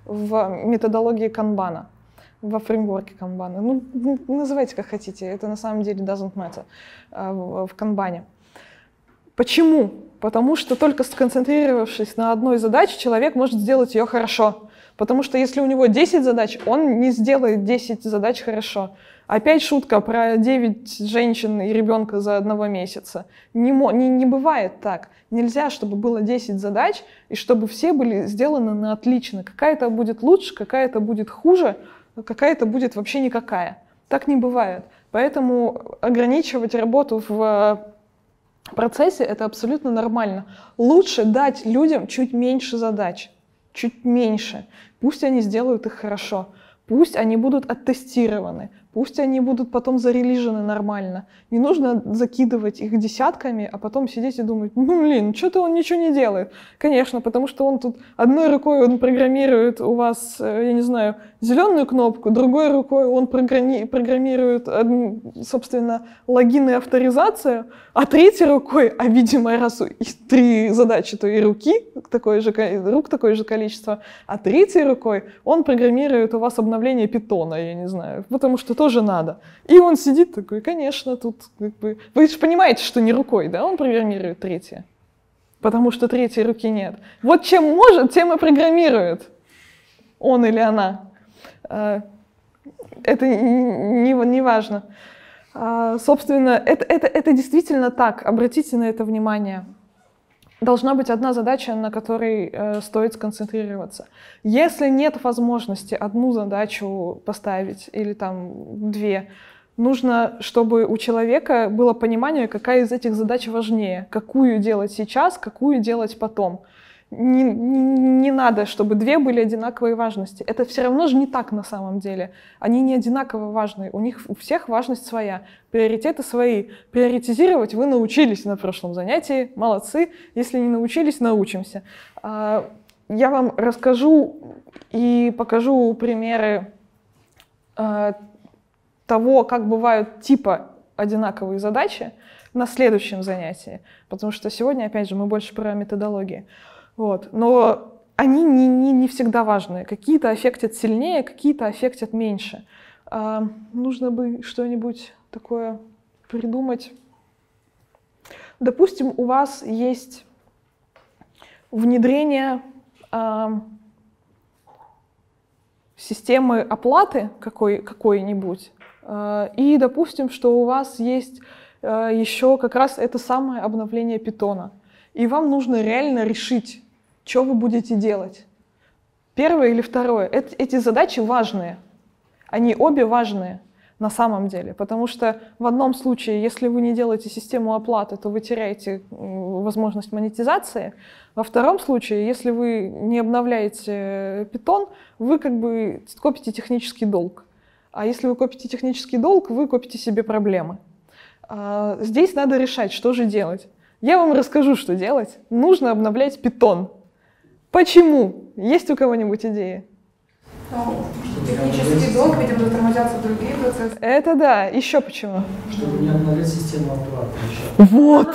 в методологии канбана, во фреймворке канбана. Ну, называйте как хотите, это на самом деле doesn't matter в канбане. Почему? Потому что только сконцентрировавшись на одной задаче, человек может сделать ее хорошо. Потому что если у него 10 задач, он не сделает 10 задач хорошо. Опять шутка про 9 женщин и ребенка за 1 месяца. Не бывает так. Нельзя, чтобы было 10 задач, и чтобы все были сделаны на отлично. Какая-то будет лучше, какая-то будет хуже, какая-то будет вообще никакая. Так не бывает. Поэтому ограничивать работу в процессе — это абсолютно нормально. Лучше дать людям чуть меньше задач. Чуть меньше. Пусть они сделают их хорошо. Пусть они будут оттестированы. Пусть они будут потом зарелижены нормально. Не нужно закидывать их десятками, а потом сидеть и думать, ну блин, что-то он ничего не делает. Конечно, потому что он тут одной рукой он программирует у вас, я не знаю, зеленую кнопку, другой рукой он программирует, собственно, логин и авторизацию, а третьей рукой, а видимо, раз и 3 задачи, то и рук такое же количество, а третьей рукой он программирует у вас обновление питона, я не знаю, потому что тоже надо. И он сидит такой, конечно, тут как бы... Вы же понимаете, что не рукой, да, он программирует третье, потому что третьей руки нет. Вот чем может, тем и программирует он или она. Это не важно. Собственно, это действительно так. Обратите на это внимание. Должна быть одна задача, на которой стоит сконцентрироваться. Если нет возможности одну задачу поставить или там 2, нужно, чтобы у человека было понимание, какая из этих задач важнее, какую делать сейчас, какую делать потом. Не надо, чтобы 2 были одинаковой важности. Это все равно же не так на самом деле. Они не одинаково важны. У них у всех важность своя, приоритеты свои. Приоритизировать вы научились на прошлом занятии. Молодцы. Если не научились, научимся. Я вам расскажу и покажу примеры того, как бывают типа одинаковые задачи на следующем занятии. Потому что сегодня, опять же, мы больше про методологии. Вот. Но они не всегда важны. Какие-то аффектят сильнее, какие-то аффектят меньше. Нужно бы что-нибудь такое придумать. Допустим, у вас есть внедрение системы оплаты какой-нибудь. И допустим, что у вас есть еще как раз это самое обновление питона. И вам нужно реально решить, что вы будете делать. Первое или второе. Эти задачи важные. Они обе важные на самом деле. Потому что в одном случае, если вы не делаете систему оплаты, то вы теряете возможность монетизации. Во втором случае, если вы не обновляете питон, вы как бы копите технический долг. А если вы копите технический долг, вы копите себе проблемы. Здесь надо решать, что же делать. Я вам расскажу, что делать. Нужно обновлять питон. Почему? Есть у кого-нибудь идеи? Технический долг, видимо, затормозятся другие процессы. Это да. Еще почему? Чтобы не обновлять систему оплаты. Вот.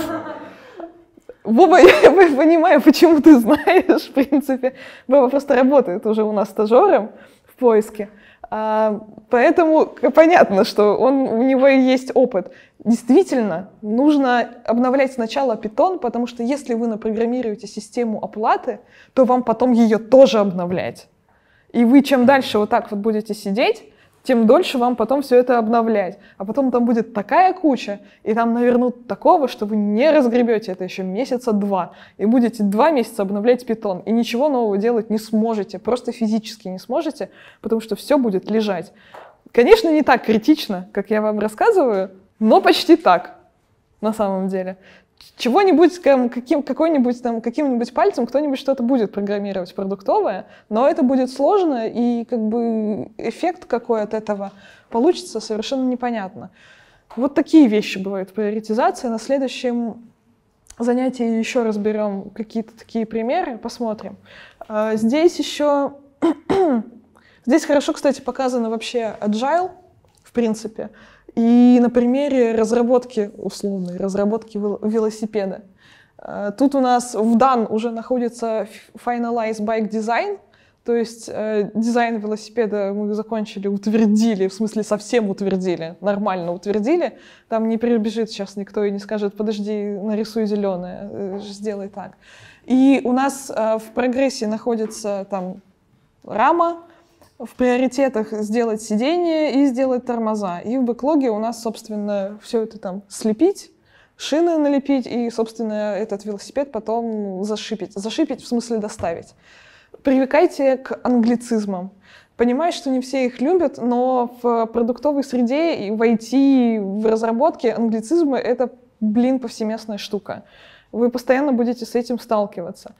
Вова, я понимаю, почему ты знаешь, в принципе. Вова просто работает уже у нас стажером в поиске. Поэтому понятно, что у него есть опыт. Действительно, нужно обновлять сначала питон, потому что если вы напрограммируете систему оплаты, то вам потом ее тоже обновлять. И вы чем дальше вот так вот будете сидеть, тем дольше вам потом все это обновлять. А потом там будет такая куча, и там навернут такого, что вы не разгребете это еще 2 месяца. И будете 2 месяца обновлять питон. И ничего нового делать не сможете, просто физически не сможете, потому что все будет лежать. Конечно, не так критично, как я вам рассказываю, но почти так, на самом деле. Чего-нибудь, каким-нибудь пальцем кто-нибудь что-то будет программировать продуктовое, но это будет сложно, и как бы эффект какой от этого получится совершенно непонятно. Вот такие вещи бывают в приоритизации. На следующем занятии еще разберем какие-то такие примеры, посмотрим. Здесь еще... Здесь хорошо, кстати, показано вообще agile, в принципе. И на примере разработки, условной разработки велосипеда. Тут у нас в done уже находится finalize bike design, То есть дизайн велосипеда мы закончили, утвердили, в смысле совсем утвердили, нормально утвердили. Там не прибежит сейчас никто и не скажет: подожди, нарисуй зеленое, сделай так. И у нас в прогрессе находится там рама, в приоритетах сделать сиденье и сделать тормоза. И в бэклоге у нас, собственно, все это там слепить, шины налепить и, собственно, этот велосипед потом зашипить. Зашипить в смысле доставить. Привыкайте к англицизмам. Понимаю, что не все их любят, но в продуктовой среде и в IT, в разработке англицизмы — это, повсеместная штука. Вы постоянно будете с этим сталкиваться.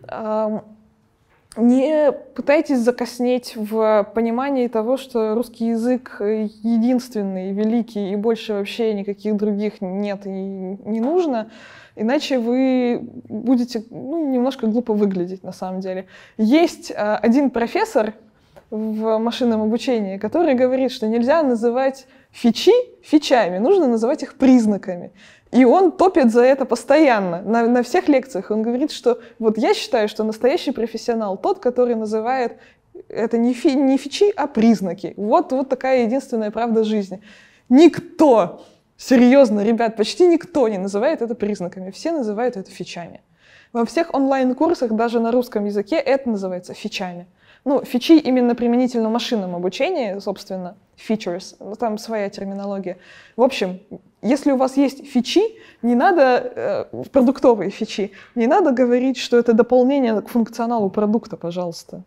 Не пытайтесь закоснеть в понимании того, что русский язык единственный, великий, и больше вообще никаких других нет и не нужно, иначе вы будете немножко глупо выглядеть на самом деле. Есть один профессор в машинном обучении, который говорит, что нельзя называть фичи фичами, нужно называть их признаками. И он топит за это постоянно, на всех лекциях. Он говорит, что вот я считаю, что настоящий профессионал тот, который называет это не фичи, а признаки. Вот такая единственная правда жизни. Никто, серьезно, ребят, почти никто не называет это признаками. Все называют это фичами. Во всех онлайн-курсах, даже на русском языке, это называется фичами. Фичи именно применительно в машинном обучении, собственно, features, там своя терминология. В общем, если у вас есть фичи, не надо, продуктовые фичи, не надо говорить, что это дополнение к функционалу продукта, пожалуйста.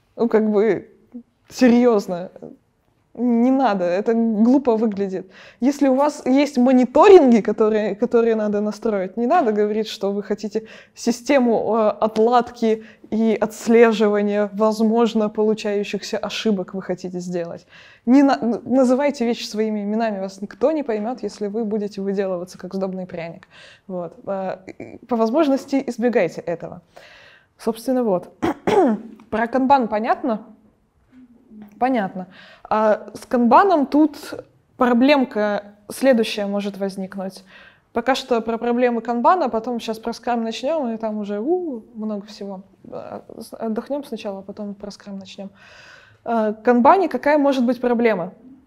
Серьезно. Не надо, это глупо выглядит. Если у вас есть мониторинги, которые надо настроить, не надо говорить, что вы хотите систему отладки и отслеживания, возможно, получающихся ошибок вы хотите сделать. Называйте вещи своими именами, вас никто не поймет, если вы будете выделываться как сдобный пряник. Вот. По возможности избегайте этого. Собственно, вот. Про канбан понятно? Понятно. А с канбаном тут проблемка следующая может возникнуть. Пока что про проблемы канбана, потом сейчас про скрам начнем, и там уже много всего. Отдохнем сначала, а потом про скрам начнем. В канбане какая может быть проблема?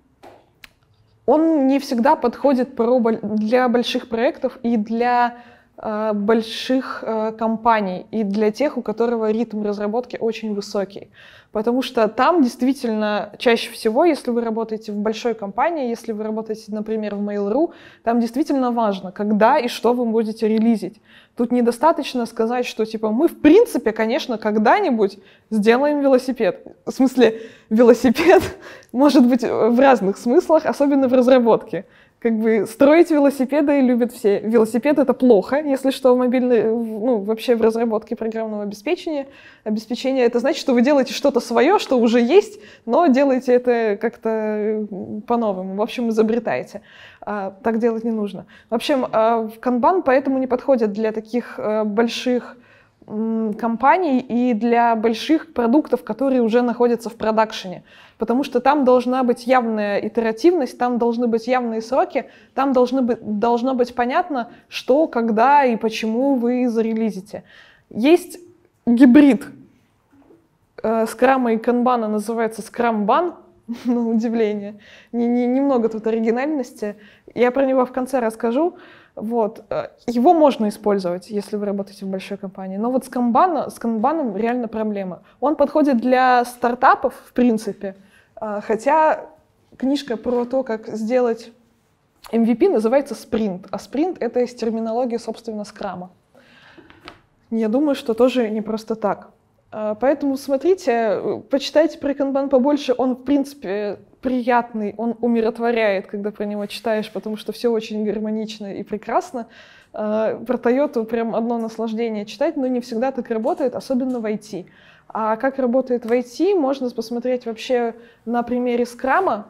Он не всегда подходит для больших проектов и для больших компаний, и для тех, у которого ритм разработки очень высокий. Потому что там действительно чаще всего, если вы работаете в большой компании, если вы работаете, например, в Mail.ru, там действительно важно, когда и что вы будете релизить. Тут недостаточно сказать, что типа мы в принципе, конечно, когда-нибудь сделаем велосипед. В смысле, велосипед может быть в разных смыслах, особенно в разработке. Строить велосипеды любят все. Велосипед — это плохо, если что, в мобильной, вообще в разработке программного обеспечения. Обеспечение — это значит, что вы делаете что-то свое, что уже есть, но делаете это как-то по-новому. В общем, изобретаете. Так делать не нужно. В общем, канбан поэтому не подходит для таких больших компаний и для больших продуктов, которые уже находятся в продакшене. Потому что там должна быть явная итеративность, там должны быть явные сроки, там должно быть понятно, что, когда и почему вы зарелизите. Есть гибрид скрама и канбана, называется скрамбан, на удивление. Немного тут оригинальности. Я про него в конце расскажу. Вот. Его можно использовать, если вы работаете в большой компании. Но вот с канбаном реально проблема. Он подходит для стартапов, в принципе, хотя книжка про то, как сделать MVP, называется «Спринт». А спринт — это из терминологии, собственно, скрама. Я думаю, что тоже не просто так. Поэтому смотрите, почитайте про канбан побольше. Он, в принципе, приятный, он умиротворяет, когда про него читаешь, потому что все очень гармонично и прекрасно. Про Тойоту прям одно наслаждение читать, но не всегда так работает, особенно в IT. А как работает в IT, можно посмотреть вообще на примере скрама.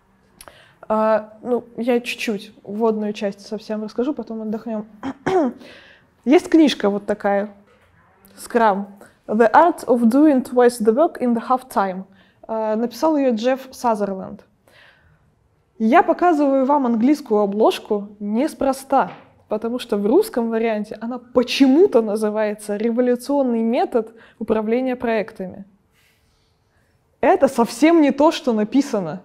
Я чуть-чуть вводную часть совсем расскажу, потом отдохнем. Есть книжка вот такая, «Скрам». The Art of Doing Twice the Work in the Half Time. Написал ее Джефф Сазерленд. Я показываю вам английскую обложку неспроста, потому что в русском варианте она почему-то называется «Революционный метод управления проектами». Это совсем не то, что написано.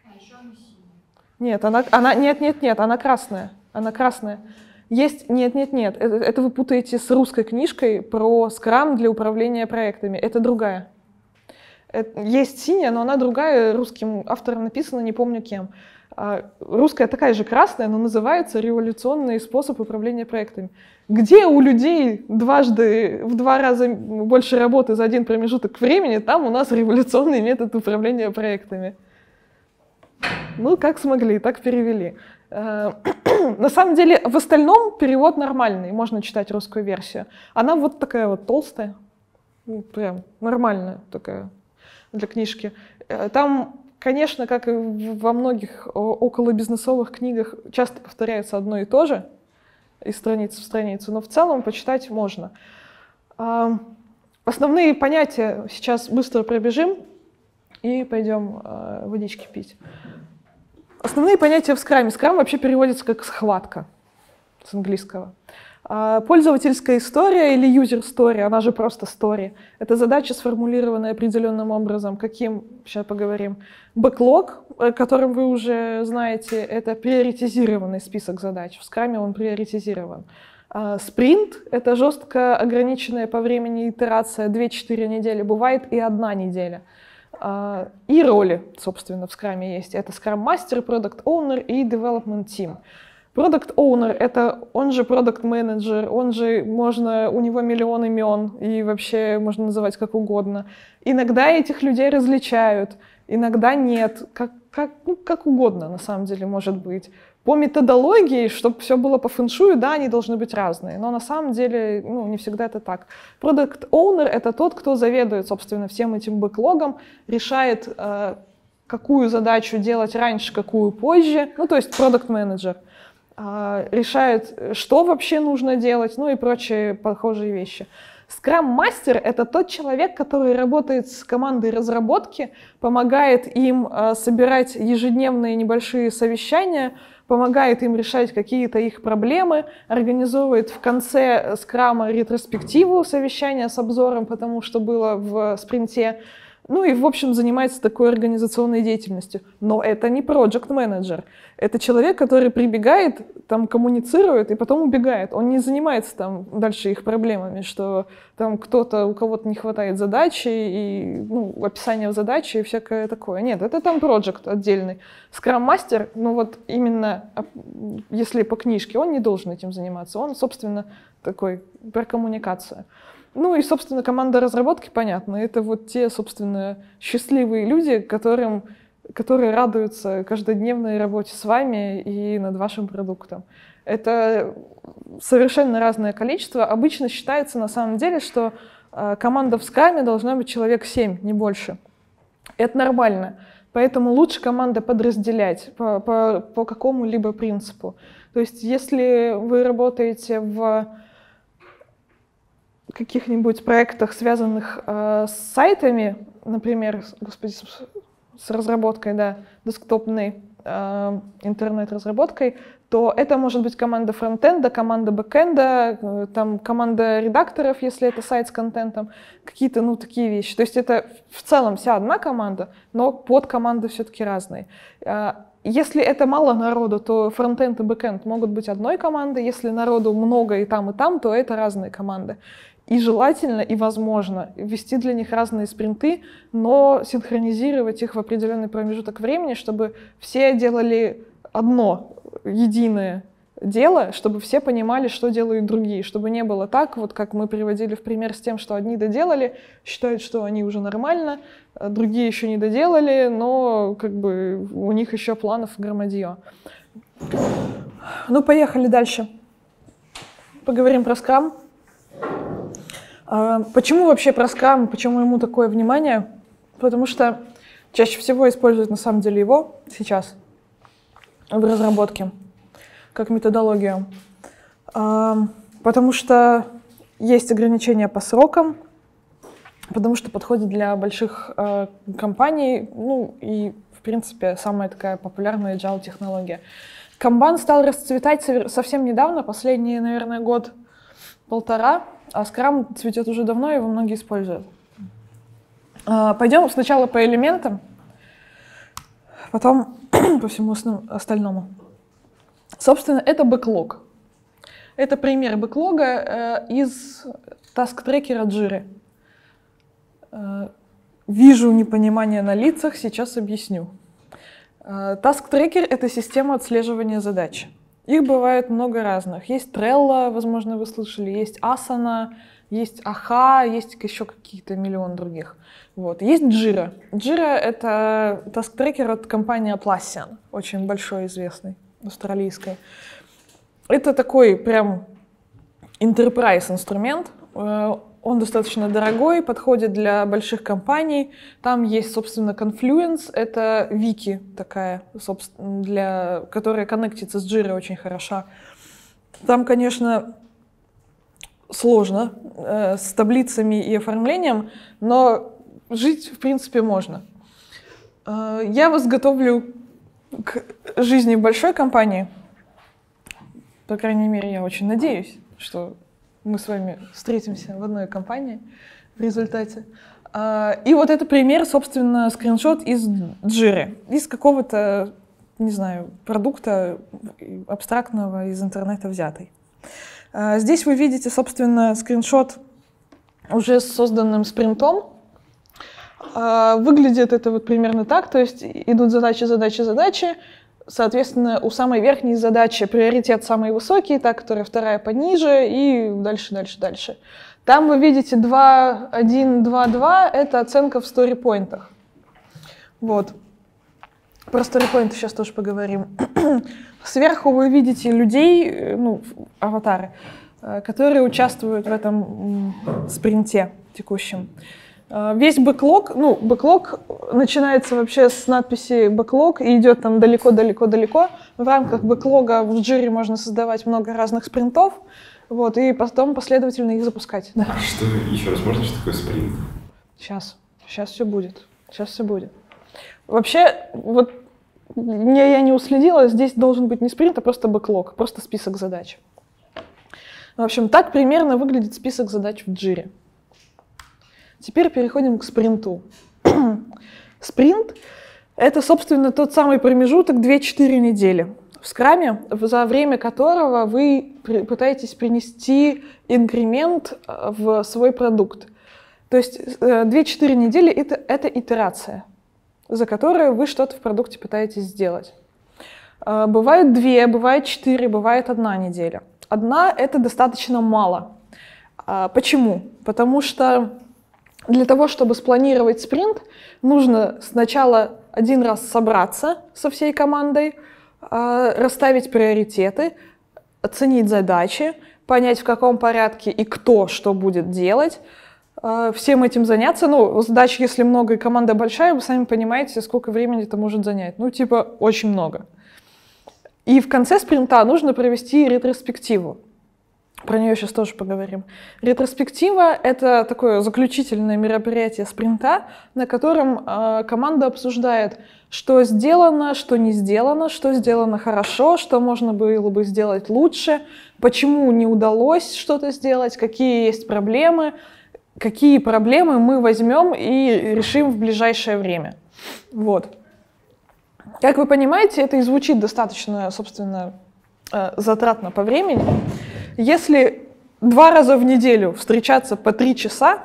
Нет, она красная. Она красная. Есть, нет, это вы путаете с русской книжкой про скрам для управления проектами. Это другая. Есть синяя, но она другая, русским автором написана, не помню кем. Русская такая же красная, но называется «Революционный способ управления проектами». Где у людей в 2 раза больше работы за один промежуток времени, там у нас революционный метод управления проектами. Ну, как смогли, так перевели. На самом деле, в остальном перевод нормальный, можно читать русскую версию. Она вот такая вот толстая, прям нормальная такая для книжки. Там, конечно, как и во многих околобизнесовых книгах, часто повторяется одно и то же, из страницы в страницу, но в целом почитать можно. Основные понятия сейчас быстро пробежим и пойдем водички пить. Основные понятия в скраме. Скрам вообще переводится как «схватка» с английского. Пользовательская история или user story, она же просто story. Это задача, сформулированная определенным образом. Каким? Сейчас поговорим. Бэклог, о котором вы уже знаете, это приоритизированный список задач. В скраме он приоритизирован. Спринт — это жестко ограниченная по времени итерация 2-4 недели, бывает и 1 неделя. И роли, собственно, в скраме есть. Это скрам-мастер, продакт-оунер и development team. Продакт-оунер — это он же продакт-менеджер, у него миллион имен, и вообще можно называть как угодно. Иногда этих людей различают, иногда нет, как угодно на самом деле может быть. По методологии, чтобы все было по фэншую, да, они должны быть разные, но на самом деле не всегда это так. Продакт-оунер — это тот, кто заведует, собственно, всем этим бэклогом, решает, какую задачу делать раньше, какую позже, то есть продакт-менеджер. Решает, что вообще нужно делать, и прочие похожие вещи. Скрам-мастер — это тот человек, который работает с командой разработки, помогает им собирать ежедневные небольшие совещания, помогает им решать какие-то их проблемы, организовывает в конце скрама ретроспективу совещания с обзором, потому что было в спринте, и, в общем, занимается такой организационной деятельностью. Но это не проект-менеджер. Это человек, который прибегает, там коммуницирует и потом убегает. Он не занимается там дальше их проблемами, что там у кого-то не хватает задачи, и описания задачи и всякое такое. Нет, это там проект отдельный. Скрам-мастер, именно если по книжке, он не должен этим заниматься. Он, собственно, такой про коммуникацию. И, собственно, команда разработки, понятно, это вот те, собственно, счастливые люди, которые радуются каждодневной работе с вами и над вашим продуктом. Это совершенно разное количество. Обычно считается, на самом деле, что команда в скраме должна быть человек 7, не больше. Это нормально. Поэтому лучше команды подразделять по какому-либо принципу. То есть, если вы работаете в каких-нибудь проектах, связанных с сайтами, например, с разработкой, десктопной интернет-разработкой, то это может быть команда фронтенда, команда бэкенда, там команда редакторов, если это сайт с контентом, какие-то такие вещи. То есть это в целом вся одна команда, но подкоманды все-таки разные. Если это мало народу, то фронтенд и бэкенд могут быть одной командой. Если народу много и там, то это разные команды. И желательно, и возможно ввести для них разные спринты, но синхронизировать их в определенный промежуток времени, чтобы все делали одно единое дело, чтобы все понимали, что делают другие, чтобы не было так, вот как мы приводили в пример с тем, что одни доделали, считают, что они уже нормально, а другие еще не доделали, но у них еще планов громадье. Поехали дальше. Поговорим про скрам. Почему вообще про скрам, почему ему такое внимание? Потому что чаще всего используют на самом деле его сейчас в разработке как методологию. Потому что есть ограничения по срокам, потому что подходит для больших компаний, и, в принципе, самая такая популярная agile-технология. Kanban стал расцветать совсем недавно, последний, наверное, год-полтора, а скрам цветет уже давно, его многие используют. Пойдем сначала по элементам, потом по всему остальному. Собственно, это бэклог. Это пример бэклога из таск-трекера Jira. Вижу непонимание на лицах, сейчас объясню. Task-трекер — это система отслеживания задач. Их бывает много разных. Есть Trello, возможно, вы слышали, есть Asana, есть Aha, есть еще какие-то миллион других. Вот. Есть Jira. Jira — это task-трекер от компании Atlassian, очень большой, известный, австралийской. Это такой прям enterprise инструмент. Он достаточно дорогой, подходит для больших компаний. Там есть, собственно, Confluence, это вики такая, которая коннектится с Jira очень хорошо. Там, конечно, сложно с таблицами и оформлением, но жить, в принципе, можно. Я вас готовлю к жизни в большой компании. По крайней мере, я очень надеюсь, что мы с вами встретимся в одной компании в результате. И вот это пример, собственно, скриншот из Jira, из какого-то, не знаю, продукта абстрактного из интернета взятый. Здесь вы видите, собственно, скриншот уже с созданным спринтом. Выглядит это вот примерно так, то есть идут задачи, задачи, задачи. Соответственно, у самой верхней задачи приоритет самый высокий, та, которая вторая пониже, и дальше, дальше, дальше. Там вы видите 2, 1, 2, 2, это оценка в сторипоинтах. Вот. Про сторипоинты сейчас тоже поговорим. Сверху вы видите людей, ну, аватары, которые участвуют в этом спринте текущем. Весь бэклог, ну, бэклог начинается вообще с надписи бэклог и идет там далеко-далеко-далеко. В рамках бэклога в Jira можно создавать много разных спринтов, вот, и потом последовательно их запускать. Да. Что, еще раз, можно, что такое спринт? Сейчас все будет. Сейчас все будет. Вообще, вот я не уследила, здесь должен быть не спринт, а просто бэклог, просто список задач. В общем, так примерно выглядит список задач в Jira. Теперь переходим к спринту. Спринт — это, собственно, тот самый промежуток 2-4 недели в скраме, за время которого вы пытаетесь принести инкремент в свой продукт. То есть 2-4 недели — это итерация, за которую вы что-то в продукте пытаетесь сделать. Бывает 2, бывает 4, бывает 1 неделя. 1 — это достаточно мало. Почему? Потому что для того, чтобы спланировать спринт, нужно сначала один раз собраться со всей командой, расставить приоритеты, оценить задачи, понять, в каком порядке и кто что будет делать, всем этим заняться. Ну, задач, если много и команда большая, вы сами понимаете, сколько времени это может занять. Ну, типа, очень много. И в конце спринта нужно провести ретроспективу. Про нее сейчас тоже поговорим. Ретроспектива — это такое заключительное мероприятие спринта, на котором команда обсуждает, что сделано, что не сделано, что сделано хорошо, что можно было бы сделать лучше, почему не удалось что-то сделать, какие есть проблемы мы возьмем и решим в ближайшее время. Вот. Как вы понимаете, это и звучит достаточно, собственно, затратно по времени. Если 2 раза в неделю встречаться по 3 часа,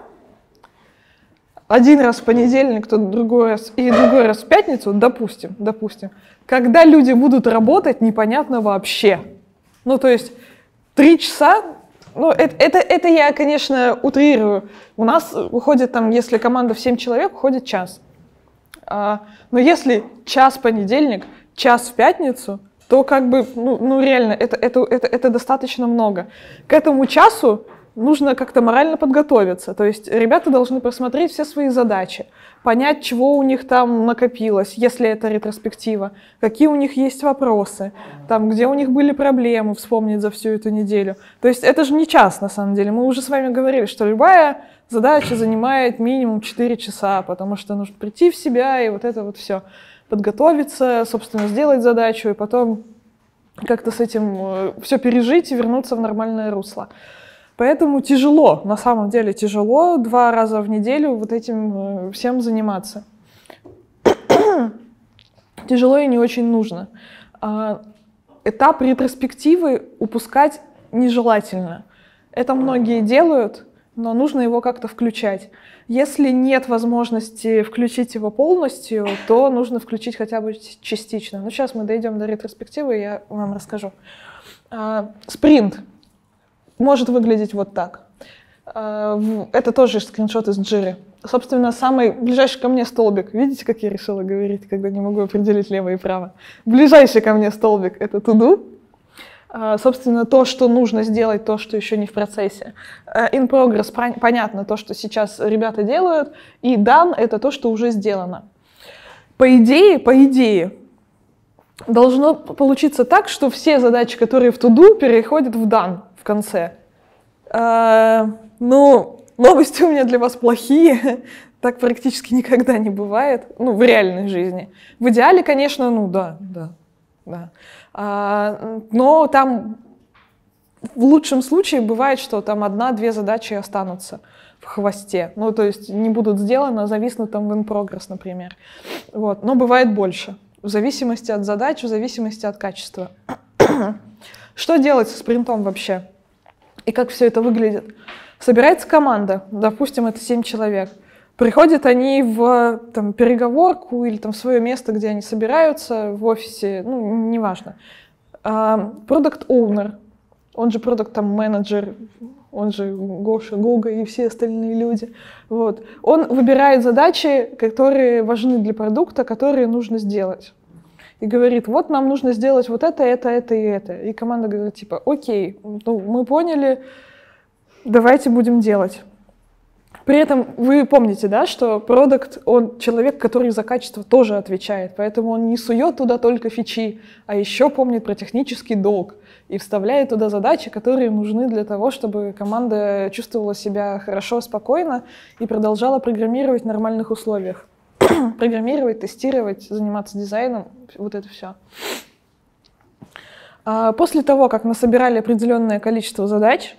один раз в понедельник, другой раз в пятницу, допустим, когда люди будут работать, непонятно вообще. Ну, то есть 3 часа, ну, это я, конечно, утрирую. У нас уходит там, если команда в 7 человек, уходит час. Но если час в понедельник, час в пятницу, то как бы, ну реально, это достаточно много. К этому часу нужно как-то морально подготовиться. То есть ребята должны просмотреть все свои задачи, понять, чего у них там накопилось, если это ретроспектива, какие у них есть вопросы, там, где у них были проблемы, вспомнить за всю эту неделю. То есть это же не час, на самом деле. Мы уже с вами говорили, что любая задача занимает минимум 4 часа, потому что нужно прийти в себя и вот это вот все. Подготовиться, собственно, сделать задачу, и потом как-то с этим все пережить и вернуться в нормальное русло. Поэтому тяжело, на самом деле тяжело 2 раза в неделю вот этим всем заниматься. Тяжело и не очень нужно. Этап ретроспективы упускать нежелательно. Это многие делают, но нужно его как-то включать. Если нет возможности включить его полностью, то нужно включить хотя бы частично. Ну, сейчас мы дойдем до ретроспективы, и я вам расскажу. Спринт может выглядеть вот так. Это тоже скриншот из Jira. Собственно, самый ближайший ко мне столбик. Видите, как я решила говорить, когда не могу определить лево и право? Ближайший ко мне столбик — это to-do. Собственно, то, что нужно сделать, то, что еще не в процессе. In progress — понятно, то, что сейчас ребята делают. И done — это то, что уже сделано. По идее, должно получиться так, что все задачи, которые в to-do, переходят в done в конце. Ну, новости у меня для вас плохие. Так практически никогда не бывает. Ну, в реальной жизни. В идеале, конечно, ну да. Но там в лучшем случае бывает, что там 1-2 задачи останутся в хвосте. Ну, то есть не будут сделаны, зависнут там в in progress, например. Вот. Но бывает больше. В зависимости от задач, в зависимости от качества. Что делать со спринтом вообще? И как все это выглядит? Собирается команда, допустим, это 7 человек. Приходят они в там, переговорку или там, в свое место, где они собираются, в офисе, ну, неважно. Product owner, он же product менеджер, он же Гоша, Гога и все остальные люди. Вот. Он выбирает задачи, которые важны для продукта, которые нужно сделать. И говорит, вот нам нужно сделать вот это и это. И команда говорит, типа, окей, ну, мы поняли, давайте будем делать. При этом вы помните, да, что продакт, он человек, который за качество тоже отвечает, поэтому он не сует туда только фичи, а еще помнит про технический долг и вставляет туда задачи, которые нужны для того, чтобы команда чувствовала себя хорошо, спокойно и продолжала программировать в нормальных условиях. Программировать, тестировать, заниматься дизайном, вот это все. После того, как мы собирали определенное количество задач,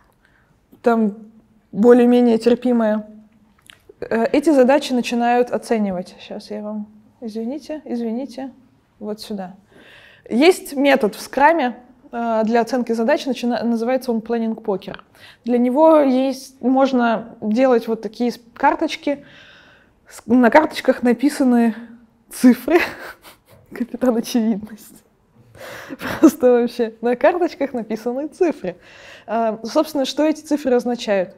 там более-менее терпимые, эти задачи начинают оценивать. Сейчас я вам... Извините, вот сюда. Есть метод в скраме для оценки задач, называется он Planning Poker. Для него можно делать вот такие карточки. На карточках написаны цифры. Капитан Очевидность. Просто вообще. На карточках написаны цифры. Собственно, что эти цифры означают?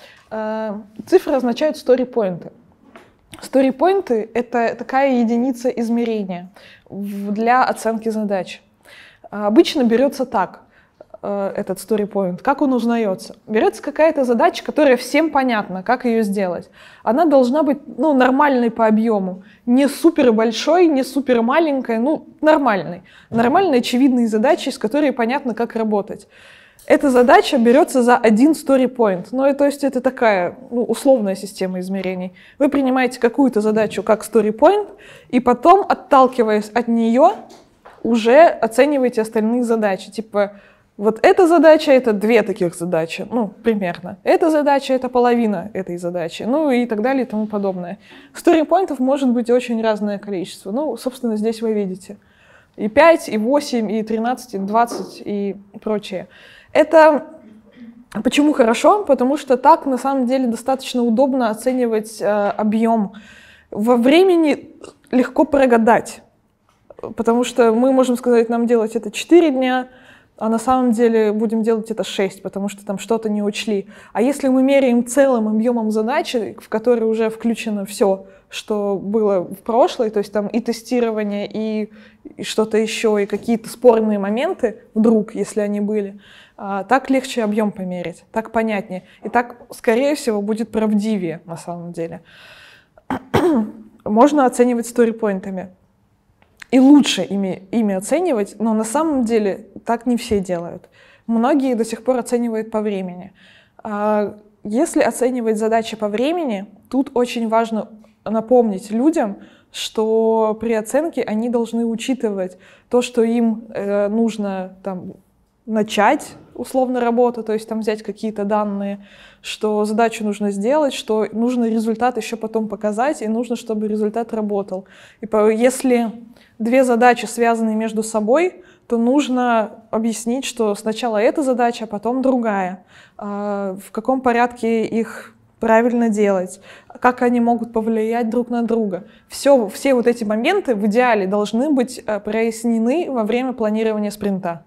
Цифры означают story-поинты. Story-поинты — это такая единица измерения для оценки задач. Обычно берется так, этот story-point. Как он узнается? Берется какая-то задача, которая всем понятна, как ее сделать. Она должна быть нормальной по объему. Не супер большой, не супер маленькой, нормальной. Нормальной, очевидной задачей, с которой понятно, как работать. Эта задача берется за один story-point. То есть это такая условная система измерений. Вы принимаете какую-то задачу как story-point, и потом, отталкиваясь от нее, уже оцениваете остальные задачи. Типа, вот эта задача — это 2 таких задачи, примерно. Эта задача — это половина этой задачи, и так далее и тому подобное. Story-поинтов может быть очень разное количество. Собственно, здесь вы видите. И 5, и 8, и 13, и 20, и прочее. Это почему хорошо? Потому что так, на самом деле, достаточно удобно оценивать объем. Во времени легко прогадать, потому что мы можем сказать, нам делать это 4 дня, а на самом деле будем делать это 6, потому что там что-то не учли. А если мы меряем целым объемом задачи, в которые уже включено все, что было в прошлой, то есть там и тестирование, и что-то еще, и какие-то спорные моменты, вдруг, если они были, так легче объем померить, так понятнее. И так, скорее всего, будет правдивее на самом деле. Можно оценивать story-поинтами. И лучше ими оценивать, но на самом деле так не все делают. Многие до сих пор оценивают по времени. Если оценивать задачи по времени, тут очень важно напомнить людям, что при оценке они должны учитывать то, что им нужно начать условно работу, то есть там взять какие-то данные, что задачу нужно сделать, что нужно результат еще потом показать, и нужно, чтобы результат работал. И если две задачи связаны между собой, то нужно объяснить, что сначала эта задача, а потом другая, в каком порядке их правильно делать, как они могут повлиять друг на друга. Все вот эти моменты в идеале должны быть прояснены во время планирования спринта.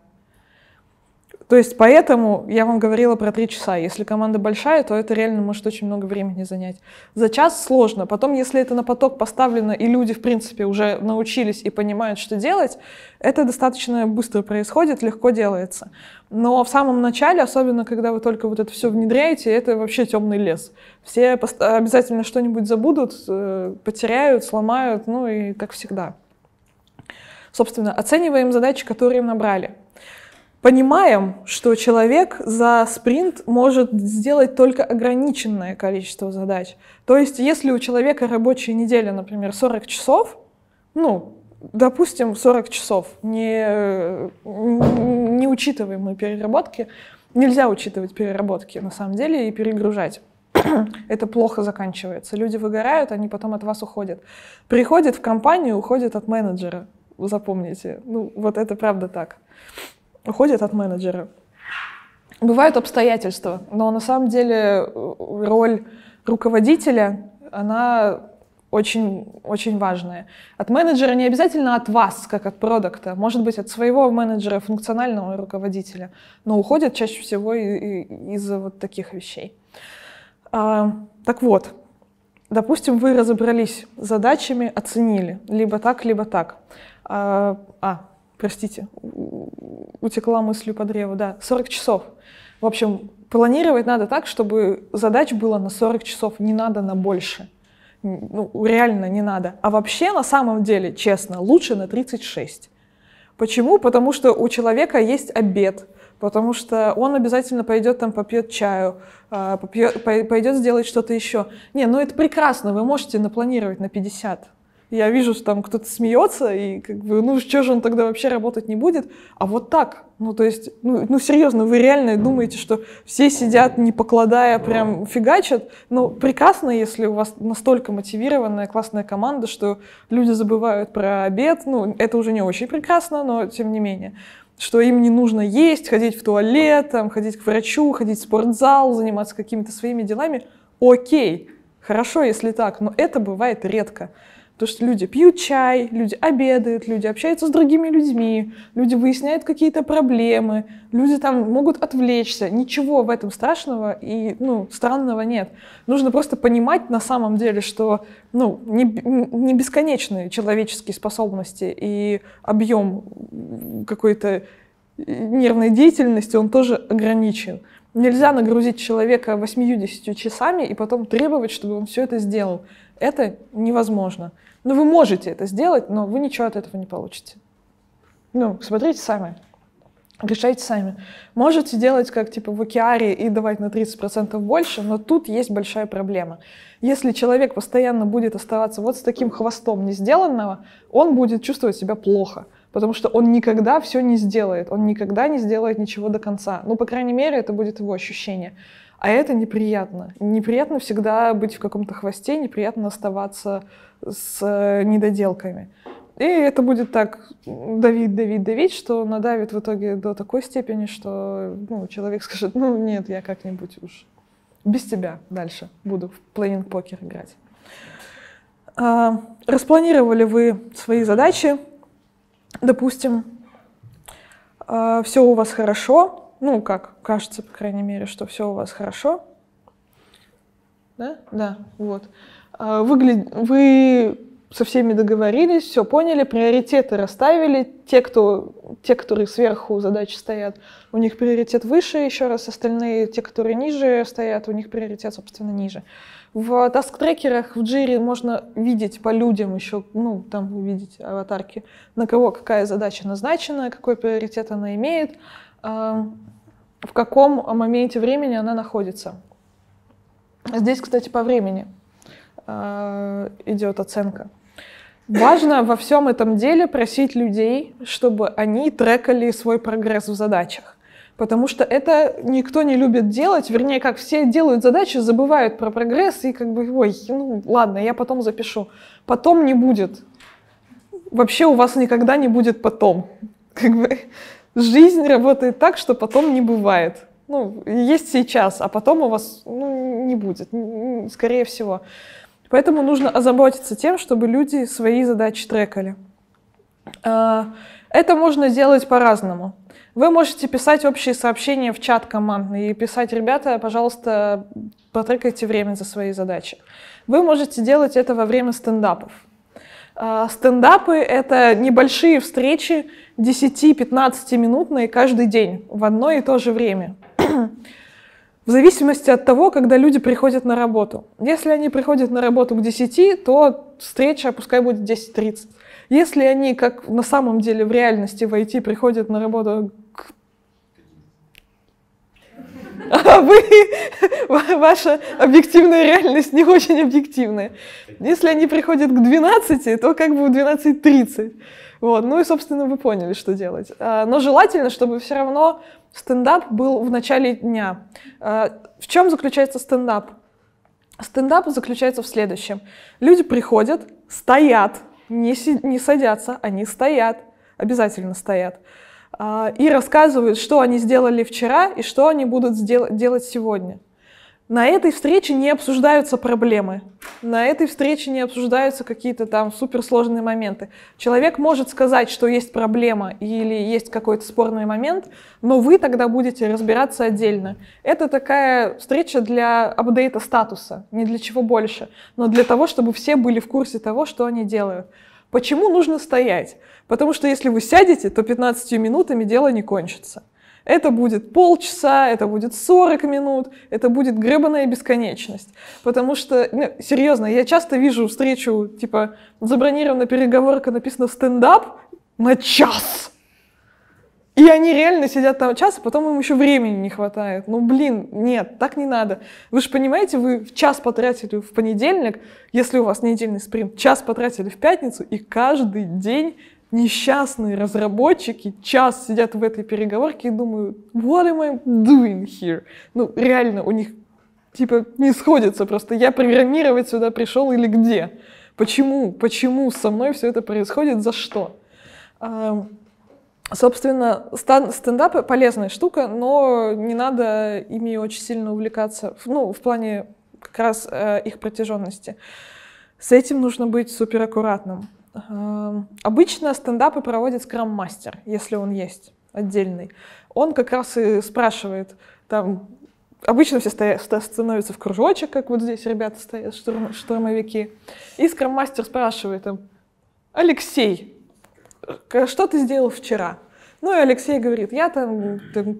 То есть поэтому я вам говорила про 3 часа. Если команда большая, то это реально может очень много времени занять. За час сложно. Потом, если это на поток поставлено, и люди, в принципе, уже научились и понимают, что делать, это достаточно быстро происходит, легко делается. Но в самом начале, особенно когда вы только вот это все внедряете, это вообще темный лес. Все обязательно что-нибудь забудут, потеряют, сломают, ну и как всегда. Собственно, оцениваем задачи, которые набрали. Понимаем, что человек за спринт может сделать только ограниченное количество задач. То есть, если у человека рабочая неделя, например, 40 часов, ну, допустим, 40 часов, не учитываем мы переработки, нельзя учитывать переработки, на самом деле, и перегружать. Это плохо заканчивается. Люди выгорают, они потом от вас уходят. Приходят в компанию, уходят от менеджера. Запомните. Ну, вот это правда так. Уходят от менеджера. Бывают обстоятельства, но на самом деле роль руководителя, она очень, очень важная. От менеджера не обязательно от вас, как от продукта, может быть, от своего менеджера, функционального руководителя, но уходят чаще всего из-за вот таких вещей. Так вот, допустим, вы разобрались с задачами, оценили, либо так, либо так. Простите, утекла мыслью по древу, да, 40 часов. В общем, планировать надо так, чтобы задач было на 40 часов, не надо на больше. Ну, реально не надо. А вообще, на самом деле, честно, лучше на 36. Почему? Потому что у человека есть обед, потому что он обязательно пойдет там попьет чаю, пойдет сделать что-то еще. Не, ну это прекрасно, вы можете напланировать на 50. Я вижу, что там кто-то смеется, и как бы, ну что же он тогда вообще работать не будет? А вот так, ну то есть, ну серьезно, вы реально думаете, что все сидят, не покладая, прям фигачат? Ну прекрасно, если у вас настолько мотивированная, классная команда, что люди забывают про обед, ну это уже не очень прекрасно, но тем не менее. Что им не нужно есть, ходить в туалет, там, ходить к врачу, ходить в спортзал, заниматься какими-то своими делами. Окей, хорошо, если так, но это бывает редко. Потому что люди пьют чай, люди обедают, люди общаются с другими людьми, люди выясняют какие-то проблемы, люди там могут отвлечься. Ничего в этом страшного и странного нет. Нужно просто понимать на самом деле, что не бесконечные человеческие способности и объем какой-то нервной деятельности, он тоже ограничен. Нельзя нагрузить человека 80 часами и потом требовать, чтобы он все это сделал. Это невозможно. Ну, вы можете это сделать, но вы ничего от этого не получите. Ну, смотрите сами, решайте сами. Можете делать как типа в океаре и давать на 30% больше, но тут есть большая проблема. Если человек постоянно будет оставаться вот с таким хвостом несделанного, он будет чувствовать себя плохо, потому что он никогда все не сделает, он никогда не сделает ничего до конца. Ну, по крайней мере, это будет его ощущение. А это неприятно. Неприятно всегда быть в каком-то хвосте, неприятно оставаться с недоделками. И это будет так давить, что надавит в итоге до такой степени, что человек скажет, нет, я как-нибудь уж без тебя дальше буду в плейнинг-покер играть. Распланировали вы свои задачи, допустим, все у вас хорошо, как кажется, по крайней мере, что все у вас хорошо. Да? Да, вот. Вы со всеми договорились, все поняли, приоритеты расставили. Те, которые сверху задачи стоят, у них приоритет выше, еще раз, остальные, те, которые ниже стоят, у них приоритет, собственно, ниже. В таск-трекерах, в Jira можно видеть по людям еще, там вы видите аватарки, на кого какая задача назначена, какой приоритет она имеет, в каком моменте времени она находится. Здесь, кстати, по времени идет оценка. Важно во всем этом деле просить людей, чтобы они трекали свой прогресс в задачах. Потому что это никто не любит делать, вернее, как все делают задачи, забывают про прогресс и как бы, ой, ну ладно, я потом запишу. Потом не будет. Вообще у вас никогда не будет потом. Как бы жизнь работает так, что потом не бывает. Ну, есть сейчас, а потом у вас не будет, скорее всего. Поэтому нужно озаботиться тем, чтобы люди свои задачи трекали. Это можно делать по-разному. Вы можете писать общие сообщения в чат командный и писать: ребята, пожалуйста, потрекайте время за свои задачи. Вы можете делать это во время стендапов. Стендапы — это небольшие встречи 10-15-минутные каждый день в одно и то же время. В зависимости от того, когда люди приходят на работу. Если они приходят на работу к 10, то встреча пускай будет 10:30. Если они, как на самом деле в реальности в IT, приходят на работу к... Ваша объективная реальность не очень объективная. Если они приходят к 12, то как бы в 12:30. Вот. Ну и, собственно, вы поняли, что делать. Но желательно, чтобы все равно стендап был в начале дня. В чем заключается стендап? Стендап заключается в следующем. Люди приходят, стоят, не садятся, они стоят, обязательно стоят, и рассказывают, что они сделали вчера и что они будут делать сегодня. На этой встрече не обсуждаются проблемы, на этой встрече не обсуждаются какие-то там суперсложные моменты. Человек может сказать, что есть проблема или есть какой-то спорный момент, но вы тогда будете разбираться отдельно. Это такая встреча для апдейта статуса, не для чего больше, но для того, чтобы все были в курсе того, что они делают. Почему нужно стоять? Потому что если вы сядете, то 15 минутами дело не кончится. Это будет полчаса, это будет 40 минут, это будет гребаная бесконечность. Потому что, серьезно, я часто вижу встречу, типа, забронирована переговорка, написано «стендап» на час. И они реально сидят там час, а потом им еще времени не хватает. Ну, блин, нет, так не надо. Вы же понимаете, вы в час потратили в понедельник, если у вас недельный спринт, час потратили в пятницу, и каждый день несчастные разработчики час сидят в этой переговорке и думают: what am I doing here? Ну, реально, у них, типа, не сходится просто. Я программировать сюда пришел или где? Почему? Почему со мной все это происходит? За что? Собственно, стендапы — полезная штука, но не надо ими очень сильно увлекаться, ну, в плане как раз их протяженности. С этим нужно быть супераккуратным. Обычно стендапы проводит скрам-мастер, если он есть отдельный. Он как раз и спрашивает, там, обычно все становятся в кружочек, как вот здесь ребята стоят, штурмовики, и скрам-мастер спрашивает им: Алексей, что ты сделал вчера? Ну и Алексей говорит: я там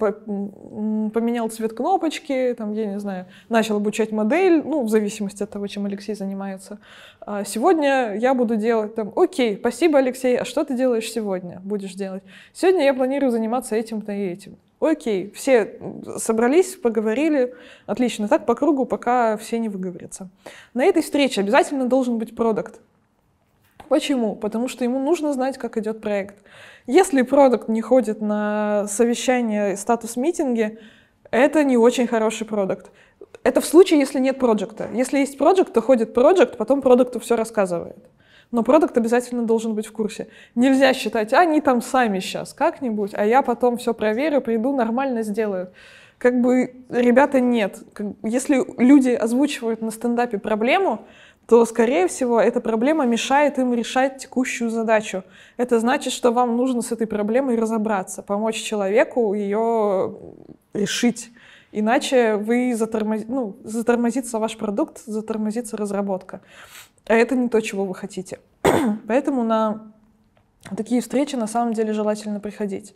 поменял цвет кнопочки, там, я не знаю, начал обучать модель, ну, в зависимости от того, чем Алексей занимается. Сегодня я буду делать там: окей, спасибо, Алексей, а что ты делаешь сегодня? Будешь делать? Сегодня я планирую заниматься этим-то и этим. Окей, все собрались, поговорили, отлично, так по кругу, пока все не выговорятся. На этой встрече обязательно должен быть продакт. Почему? Потому что ему нужно знать, как идет проект. Если продакт не ходит на совещания, статус-митинги, это не очень хороший продакт. Это в случае, если нет проекта. Если есть проект, то ходит проект, потом продакту все рассказывает. Но продакт обязательно должен быть в курсе. Нельзя считать: они там сами сейчас как-нибудь, а я потом все проверю, приду, нормально сделаю. Как бы, ребята, нет. Если люди озвучивают на стендапе проблему, то, скорее всего, эта проблема мешает им решать текущую задачу. Это значит, что вам нужно с этой проблемой разобраться, помочь человеку ее решить. Иначе вы затормозится ваш продукт, затормозится разработка. А это не то, чего вы хотите. Поэтому на такие встречи на самом деле желательно приходить.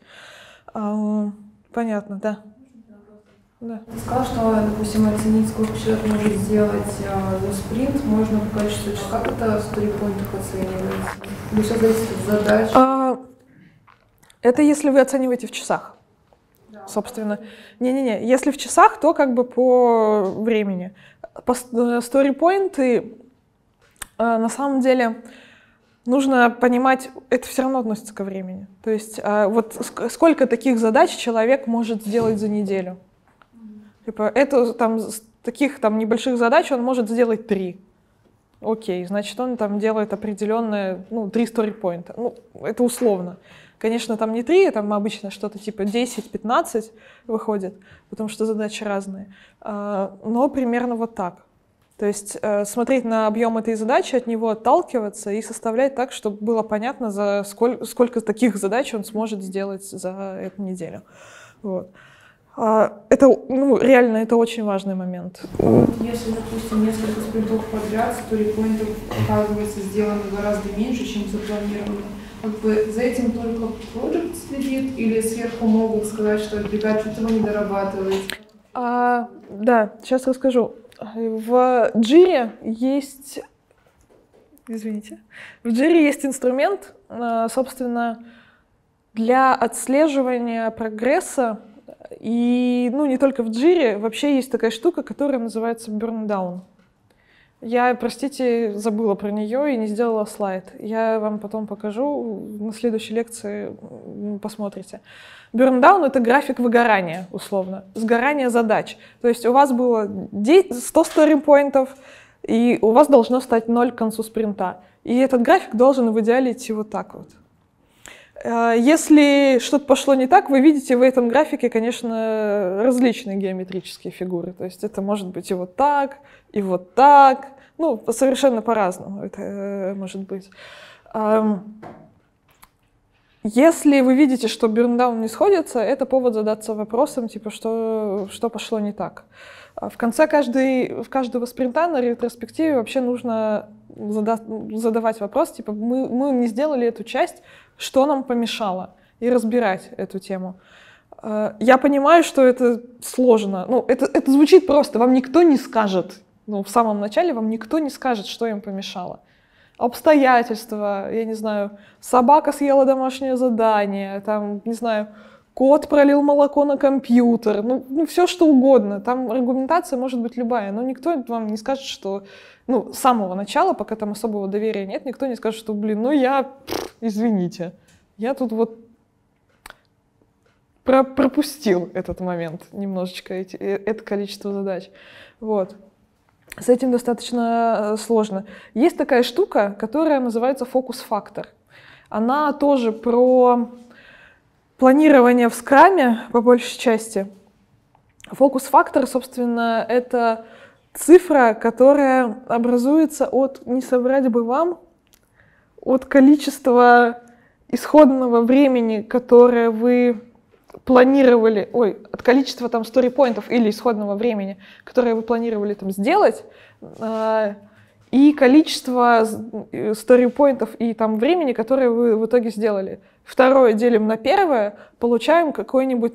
Понятно, да? Да. Ты сказал, что, допустим, оценить, сколько человек может сделать за спринт, можно по количеству часов. Как это в сторипоинтах оценивается? Или все зависит от задач? Это если вы оцениваете в часах, да, собственно. Не-не-не, если в часах, то как бы по времени. Сторипоинты, на самом деле, нужно понимать, это все равно относится ко времени. То есть вот сколько таких задач человек может сделать за неделю. Типа, это там, таких там небольших задач он может сделать 3. Окей, значит, он там делает определенное, 3 story-point. Ну, это условно. Конечно, там не 3, там обычно что-то типа 10-15 выходит, потому что задачи разные. Но примерно вот так. То есть смотреть на объем этой задачи, от него отталкиваться и составлять так, чтобы было понятно, за сколько таких задач он сможет сделать за эту неделю. Вот. Это, реально, это очень важный момент. Если, допустим, несколько спринтов подряд, сторипоинтов оказывается сделано гораздо меньше, чем запланировано, как бы за этим только проект следит или сверху могут сказать, что, ребят, что-то вы не дорабатываете? Да, сейчас расскажу. В Jira есть, в Jira есть инструмент, собственно, для отслеживания прогресса. И, не только в Jira, вообще есть такая штука, которая называется Burndown. Я, простите, забыла про нее и не сделала слайд. Я вам потом покажу, на следующей лекции посмотрите. Burndown — это график выгорания, условно, сгорание задач. То есть у вас было 100 story-поинтов, и у вас должно стать 0 к концу спринта. И этот график должен в идеале идти вот так вот. Если что-то пошло не так, вы видите в этом графике, конечно, различные геометрические фигуры. То есть это может быть и вот так, и вот так. Совершенно по-разному это может быть. Если вы видите, что бёрндаун не сходится, это повод задаться вопросом, типа, что пошло не так. В конце каждого спринта на ретроспективе вообще нужно задавать вопрос, типа, мы не сделали эту часть, что нам помешало, и разбирать эту тему. Я понимаю, что это сложно. Это звучит просто. Вам никто не скажет, в самом начале вам никто не скажет, что им помешало. Обстоятельства, я не знаю, собака съела домашнее задание, там, не знаю, кот пролил молоко на компьютер, все что угодно. Там аргументация может быть любая, но никто вам не скажет, что, с самого начала, пока там особого доверия нет, никто не скажет, что, извините, я тут вот пропустил этот момент немножечко, это количество задач. Вот. С этим достаточно сложно. Есть такая штука, которая называется фокус-фактор. Она тоже про планирование в скраме, по большей части. Фокус-фактор, собственно, это цифра, которая образуется от, не соврать бы вам, от количества исходного времени, которое вы планировали, от количества там story-поинтов или исходного времени, которое вы планировали там сделать, и количество story-поинтов и там времени, которое вы в итоге сделали. Второе делим на первое, получаем какой-нибудь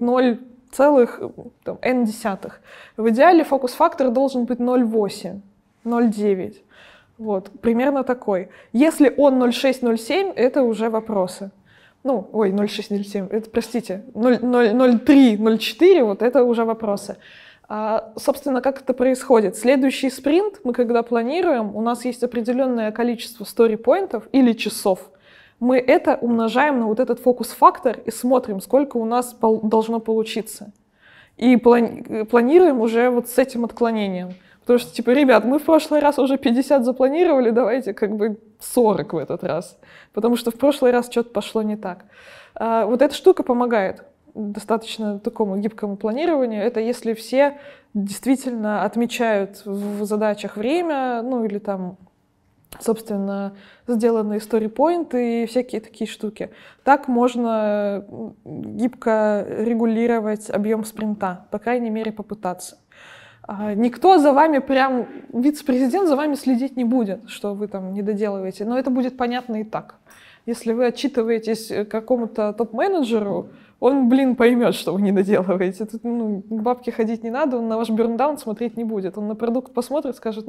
0,n. В идеале фокус-фактор должен быть 0,8, 0,9. Вот, примерно такой. Если он 0,6, 0,7, это уже вопросы. 0,6, 0,7, это, простите, 0,3, 0,4, вот это уже вопросы. Собственно, как это происходит? Следующий спринт мы, когда планируем, у нас есть определенное количество story-поинтов или часов. Мы это умножаем на вот этот фокус-фактор и смотрим, сколько у нас должно получиться. И планируем уже вот с этим отклонением. Потому что, ребят, мы в прошлый раз уже 50 запланировали, давайте 40 в этот раз. Потому что в прошлый раз что-то пошло не так. Вот эта штука помогает достаточно такому гибкому планированию. Это если все действительно отмечают в задачах время, или там, собственно, сделанные story-поинты и всякие такие штуки. Так можно гибко регулировать объем спринта, по крайней мере, попытаться. Никто за вами прям, вице-президент за вами следить не будет, что вы там не доделываете, но это будет понятно и так. Если вы отчитываетесь какому-то топ-менеджеру, он, поймет, что вы не доделываете. Тут, к бабке ходить не надо, он на ваш бёрндаун смотреть не будет. Он на продукт посмотрит, скажет,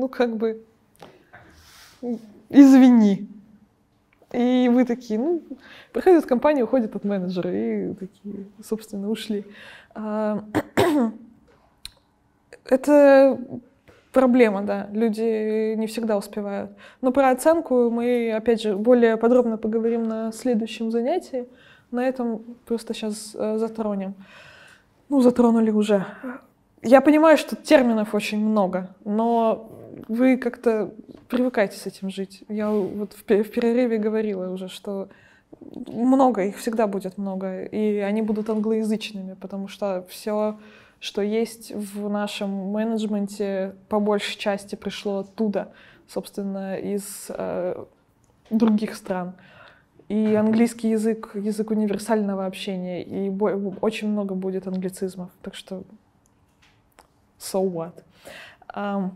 извини. И вы такие, приходят в компанию, уходят от менеджера, и такие, собственно, ушли. Это проблема, да. Люди не всегда успевают. Но про оценку мы, опять же, более подробно поговорим на следующем занятии. На этом просто сейчас затронем. Ну, затронули уже. Я понимаю, что терминов очень много, но вы как-то привыкайте с этим жить. Я вот в перерыве говорила уже, что много, их всегда будет много, и они будут англоязычными, потому что все, что есть в нашем менеджменте, по большей части пришло оттуда, собственно, из других стран. И английский язык — язык универсального общения, и очень много будет англицизмов, так что so what.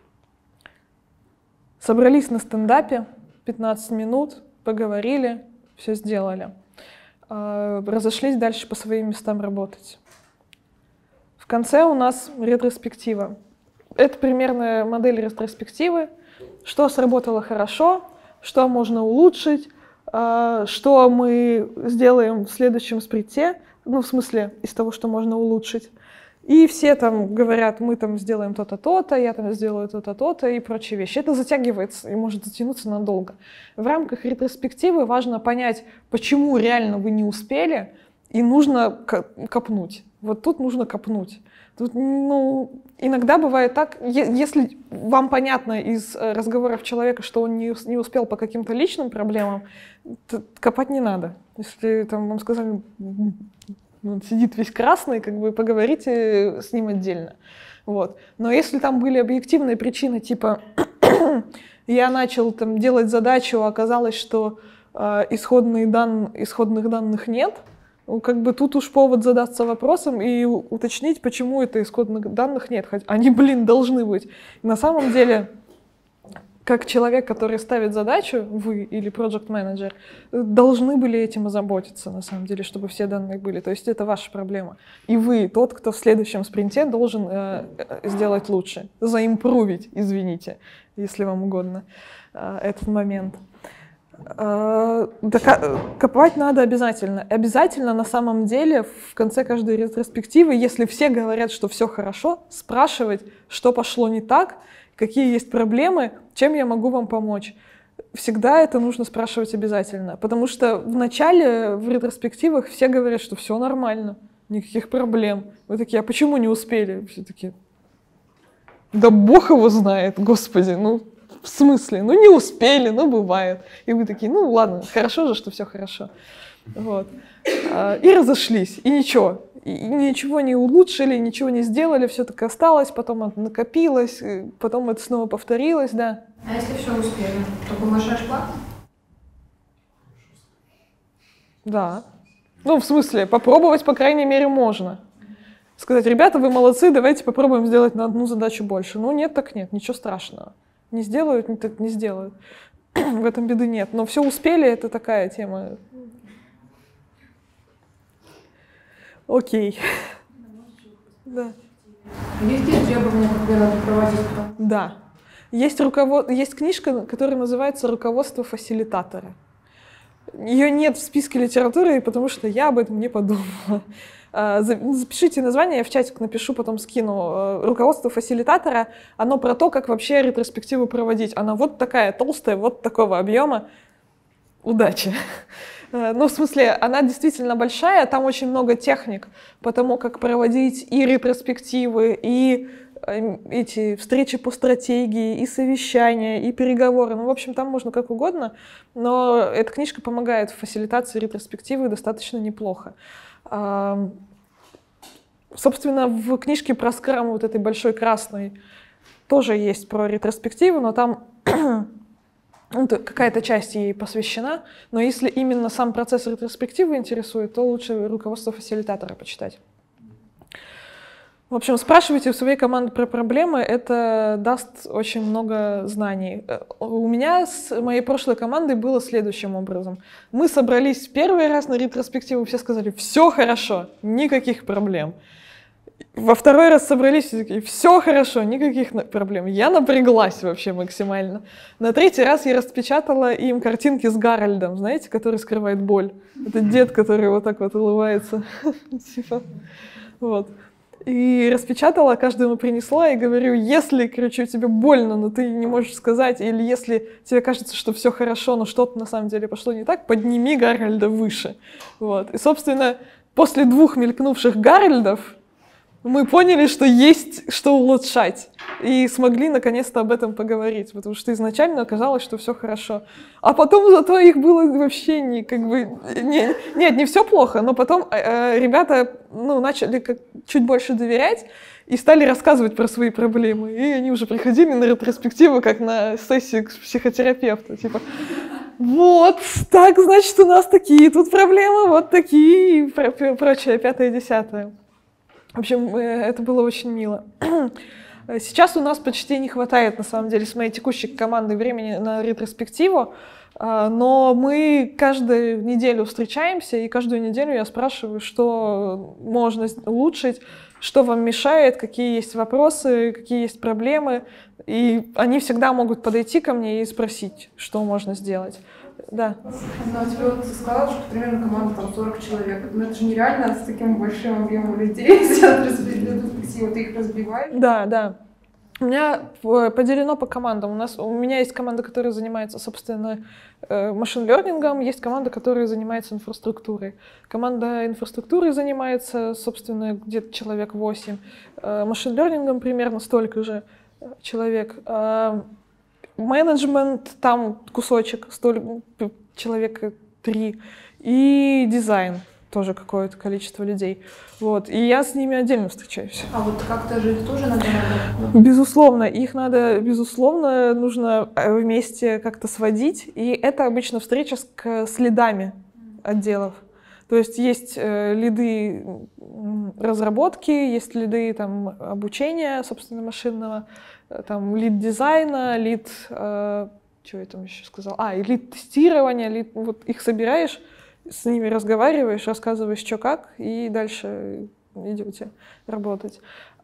Собрались на стендапе, 15 минут, поговорили, все сделали. Разошлись дальше по своим местам работать. В конце у нас ретроспектива. Это примерная модель ретроспективы. Что сработало хорошо, что можно улучшить, что мы сделаем в следующем спринте, ну, в смысле, из того, что можно улучшить. И все там говорят, мы там сделаем то-то, то-то, я там сделаю то-то, то-то и прочие вещи. Это затягивается и может затянуться надолго. В рамках ретроспективы важно понять, почему реально вы не успели, и нужно копнуть. Вот тут нужно копнуть. Тут, ну, иногда бывает так, если вам понятно из разговоров человека, что он не успел по каким-то личным проблемам, копать не надо. Если там вам сказали, он сидит весь красный, как бы поговорите с ним отдельно. Вот. Но если там были объективные причины, типа я начал там делать задачу, а оказалось, что исходных данных нет, как бы тут уж повод задаться вопросом и уточнить, почему это исходных данных нет. Хотя они, должны быть. И на самом деле, как человек, который ставит задачу, вы или проект-менеджер, должны были этим озаботиться, на самом деле, чтобы все данные были. То есть это ваша проблема. И вы, тот, кто в следующем спринте, должен сделать лучше. Заимпрувить, извините, если вам угодно, этот момент. Копать надо обязательно. Обязательно на самом деле в конце каждой ретроспективы, если все говорят, что все хорошо, спрашивать, что пошло не так, какие есть проблемы, чем я могу вам помочь. Всегда это нужно спрашивать обязательно, потому что в начале, в ретроспективах все говорят, что все нормально, никаких проблем. Вы такие, а почему не успели? Все такие, да бог его знает, господи, ну в смысле, ну не успели, ну бывает. И вы такие, ну ладно, хорошо же, что все хорошо. Вот. И разошлись, и ничего. И ничего не улучшили, ничего не сделали, все так осталось, потом это накопилось, потом это снова повторилось, да. А если все успели, то повышаешь плату? Да. Ну, в смысле, попробовать, по крайней мере, можно. Сказать, ребята, вы молодцы, давайте попробуем сделать на одну задачу больше. Ну, нет, так нет, ничего страшного. Не сделают, так не сделают. В этом беды нет. Но все успели, это такая тема. Окей. Да. Есть ли требования, которые надо проводить? Да. Есть книжка, которая называется «Руководство фасилитатора». Ее нет в списке литературы, потому что я об этом не подумала. Запишите название, я в чатик напишу, потом скину. «Руководство фасилитатора», оно про то, как вообще ретроспективу проводить. Она вот такая толстая, вот такого объема. Удачи! Ну, в смысле, она действительно большая, там очень много техник по тому, как проводить и ретроспективы, и эти встречи по стратегии, и совещания, и переговоры. Ну, в общем, там можно как угодно, но эта книжка помогает в фасилитации ретроспективы достаточно неплохо. Собственно, в книжке про скрам, вот этой большой красной, тоже есть про ретроспективу, но там какая-то часть ей посвящена. Но если именно сам процесс ретроспективы интересует, то лучше руководство фасилитатора почитать. В общем, спрашивайте у своей команды про проблемы, это даст очень много знаний. У меня с моей прошлой командой было следующим образом. Мы собрались первый раз на ретроспективу, все сказали, все хорошо, никаких проблем. Во второй раз собрались, и такие, все хорошо, никаких проблем. Я напряглась вообще максимально. На третий раз я распечатала им картинки с Гарольдом, знаете, который скрывает боль. Это дед, который вот так вот улыбается. Вот. И распечатала, каждому принесла и говорю, если, короче, тебе больно, но ты не можешь сказать, или если тебе кажется, что все хорошо, но что-то на самом деле пошло не так, подними Гарольда выше. Вот. И, собственно, после 2 мелькнувших Гарольдов мы поняли, что есть что улучшать. И смогли наконец-то об этом поговорить, потому что изначально оказалось, что все хорошо. А потом зато их было вообще не все плохо, но потом ребята начали чуть больше доверять и стали рассказывать про свои проблемы. И они уже приходили на ретроспективу, как на сессию к психотерапевту. Типа, вот, так, значит, у нас такие тут проблемы, вот такие, и прочее, 5-10. В общем, это было очень мило. Сейчас у нас почти не хватает, на самом деле, с моей текущей командой времени на ретроспективу, но мы каждую неделю встречаемся, и каждую неделю я спрашиваю, что можно улучшить, что вам мешает, какие есть вопросы, какие есть проблемы, и они всегда могут подойти ко мне и спросить, что можно сделать. Да. Но тебе вот сказала, что примерно команда там 40 человек. Но это же нереально с таким большим объемом людей сделать ретроспективу, ты их разбиваешь. Да. У меня поделено по командам. У меня есть команда, которая занимается, собственно, машин-лернингом, есть команда, которая занимается инфраструктурой. Команда инфраструктуры занимается, собственно, где-то человек 8. Машин-лернингом примерно столько же человек. Менеджмент, там кусочек, человека 3. И дизайн, тоже какое-то количество людей. Вот. И я с ними отдельно встречаюсь. А вот как-то же их тоже надо? Безусловно, их нужно вместе как-то сводить. И это обычно встреча с лидами отделов. То есть есть лиды разработки, есть лиды там, обучения, собственно, машинного, там, лид дизайна, лид, что я там еще сказала, и лид тестирования, вот их собираешь, с ними разговариваешь, рассказываешь, что как, и дальше идете работать.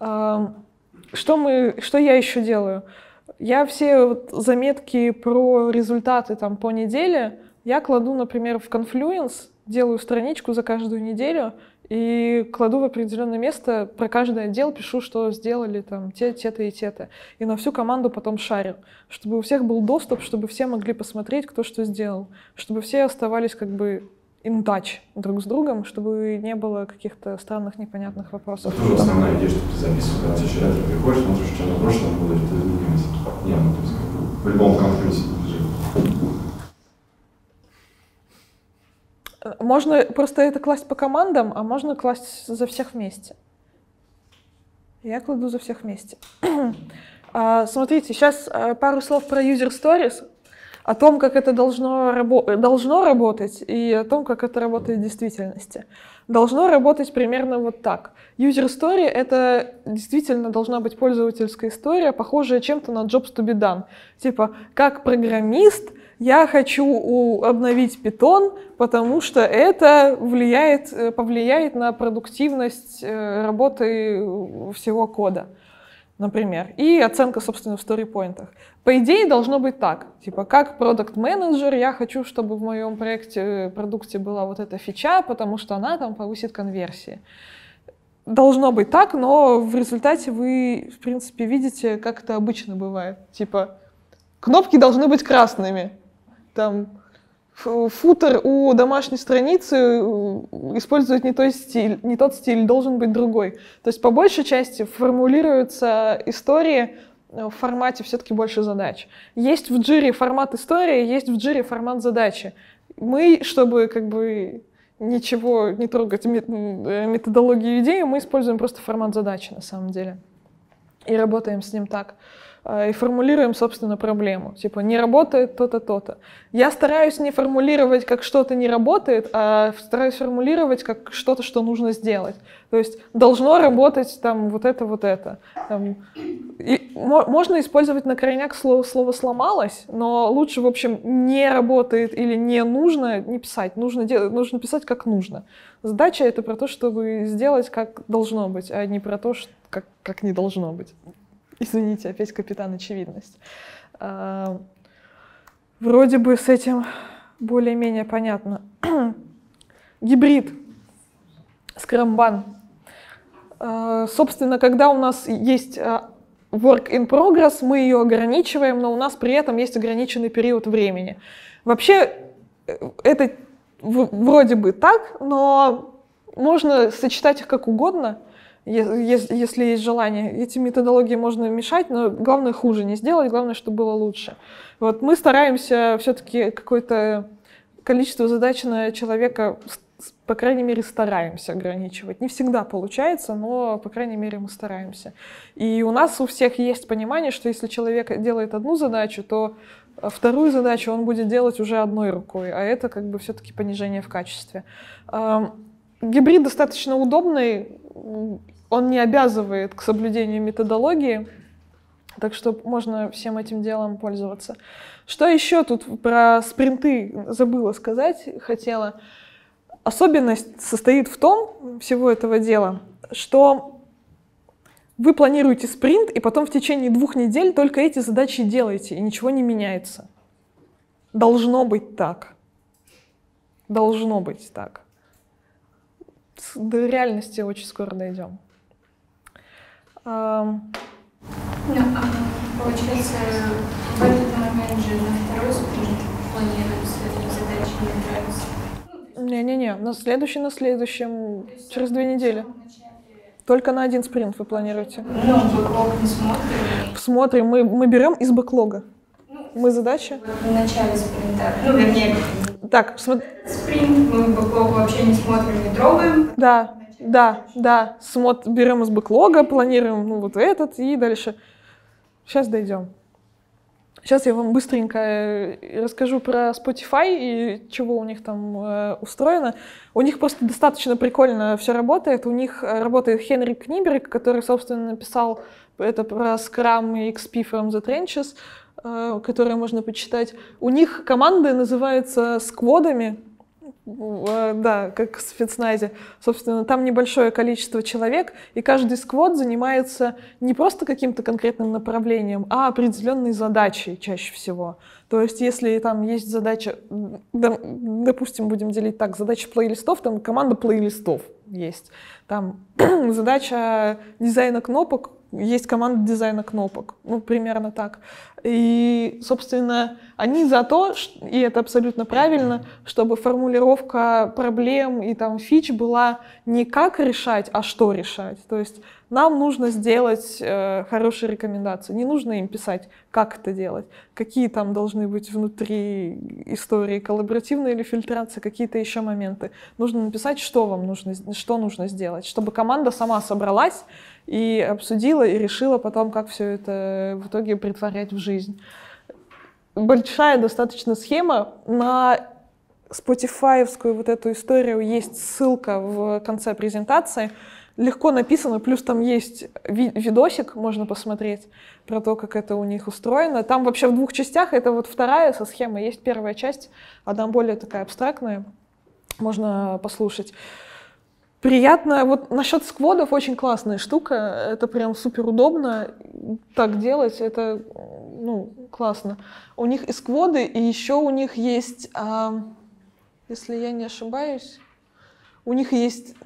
Что я еще делаю? Я все заметки про результаты там, по неделе, я кладу, например, в Confluence, делаю страничку за каждую неделю и кладу в определенное место, про каждый отдел пишу, что сделали там те-то и те-то. И на всю команду потом шарю, чтобы у всех был доступ, чтобы все могли посмотреть, кто что сделал, чтобы все оставались как бы in touch друг с другом, чтобы не было каких-то странных, непонятных вопросов. Это тоже основная идея, что ты записываешь. Когда ты еще ретро приходишь, смотришь, что на прошлом было, что изменилось. Не, то есть по-любому конфликте лежит. Можно просто это класть по командам, а можно класть за всех вместе. Я кладу за всех вместе. Смотрите, сейчас пару слов про user stories, о том, как это должно работать, и о том, как это работает в действительности. Должно работать примерно вот так. User story — это действительно должна быть пользовательская история, похожая чем-то на jobs to be done. Типа, как программист, я хочу обновить Python, потому что это повлияет на продуктивность работы всего кода, например. И оценка, собственно, в сторипоинтах. По идее, должно быть так. Типа, как продакт-менеджер, я хочу, чтобы в моем продукте была вот эта фича, потому что она там повысит конверсии. Должно быть так, но в результате вы, в принципе, видите, как это обычно бывает. Типа, кнопки должны быть красными. Там футер у домашней страницы использует не тот стиль, должен быть другой. То есть по большей части формулируются истории в формате все-таки больше задач. Есть в Jira формат истории, есть в Jira формат задачи. Мы, чтобы как бы ничего не трогать методологию идеи, мы используем просто формат задачи на самом деле. И работаем с ним так. И формулируем, собственно, проблему. Типа, не работает то-то, то-то. Я стараюсь не формулировать, как что-то не работает, а стараюсь формулировать, как что-то, что нужно сделать. То есть должно работать там вот это, вот это. Можно использовать на крайняк слово «сломалось», но лучше, в общем, не работает или не нужно не писать. Нужно писать, как нужно. Задача — это про то, чтобы сделать, как должно быть, а не про то, как не должно быть. Извините, опять капитан очевидность. Вроде бы с этим более-менее понятно. Гибрид. Скрамбан. Собственно, когда у нас есть work in progress, мы ее ограничиваем, но у нас при этом есть ограниченный период времени. Вообще, это вроде бы так, но можно сочетать их как угодно, если есть желание. Эти методологии можно мешать, но главное хуже не сделать, главное, чтобы было лучше. Вот мы стараемся все-таки какое-то количество задач на человека, по крайней мере, стараемся ограничивать. Не всегда получается, но, по крайней мере, мы стараемся. И у нас у всех есть понимание, что если человек делает одну задачу, то вторую задачу он будет делать уже одной рукой, а это как бы все-таки понижение в качестве. Гибрид достаточно удобный, он не обязывает к соблюдению методологии, так что можно всем этим делом пользоваться. Что еще тут про спринты забыла сказать, хотела. Особенность состоит в том, всего этого дела, что вы планируете спринт, и потом в течение 2 недель только эти задачи делаете, и ничего не меняется. Должно быть так. Должно быть так. До реальности очень скоро дойдем. Получается, в этот момент же на второй спринт планируется задачи не нравится. Не-не-не, на следующем, через 2 недели. Только на 1 спринт вы планируете. Ну, бэклог не смотрим. Смотрим, мы берем из бэклога. Мы задачи. В начале спринта, вернее, Так, спринт, мы бэклог вообще не смотрим, не трогаем. Да. Берем из бэклога, планируем вот этот и дальше. Сейчас дойдем. Сейчас я вам быстренько расскажу про Spotify и чего у них там устроено. У них просто достаточно прикольно все работает. У них работает Хенрик Книберг, который, собственно, написал это про Scrum и XP from the Trenches, которые можно почитать. У них команды называются скводами. Да, как в спецназе. Собственно, там небольшое количество человек, и каждый сквод занимается не просто каким-то конкретным направлением, а определенной задачей чаще всего. То есть, если там есть задача, допустим, будем делить так, задача плейлистов, там команда плейлистов есть. Там задача дизайна кнопок, есть команда дизайна кнопок. Ну, примерно так. И, собственно, они за то, и это абсолютно правильно, чтобы формулировка проблем и там фич была не как решать, а что решать. То есть нам нужно сделать хорошие рекомендации. Не нужно им писать, как это делать, какие там должны быть внутри истории, коллаборативная или фильтрация, какие-то еще моменты. Нужно написать, что вам нужно, что нужно сделать, чтобы команда сама собралась и обсудила, и решила потом, как все это в итоге претворять в жизнь. Большая достаточно схема. На Spotify-овскую вот эту историю есть ссылка в конце презентации. Легко написано, плюс там есть видосик, можно посмотреть про то, как это у них устроено. Там вообще в 2 частях, это вот вторая со схемой, есть первая часть, одна более такая абстрактная, можно послушать. Приятно. Вот насчет скводов очень классная штука. Это прям супер удобно. Так делать, это классно. У них и скводы, и еще у них есть, если я не ошибаюсь, у них есть,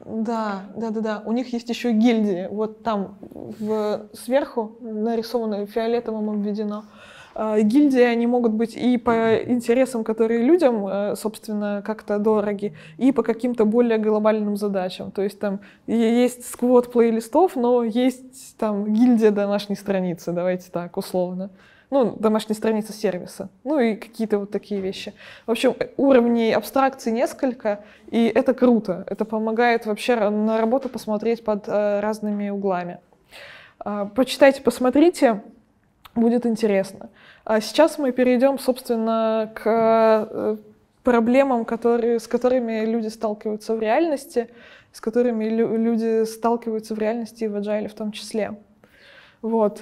у них есть еще гильдии. Вот там сверху нарисовано, фиолетовым обведено. Гильдии, они могут быть и по интересам, которые людям, собственно, как-то дороги, и по каким-то более глобальным задачам. То есть там есть сквот плейлистов, но есть там гильдия домашней страницы, давайте так, условно. Ну, домашняя страница сервиса. Ну и какие-то вот такие вещи. В общем, уровней абстракции несколько, и это круто. Это помогает вообще на работу посмотреть под разными углами. Почитайте, посмотрите. Будет интересно. А сейчас мы перейдем, собственно, к проблемам, с которыми люди сталкиваются в реальности, с которыми люди сталкиваются в реальности и в Agile в том числе. Вот.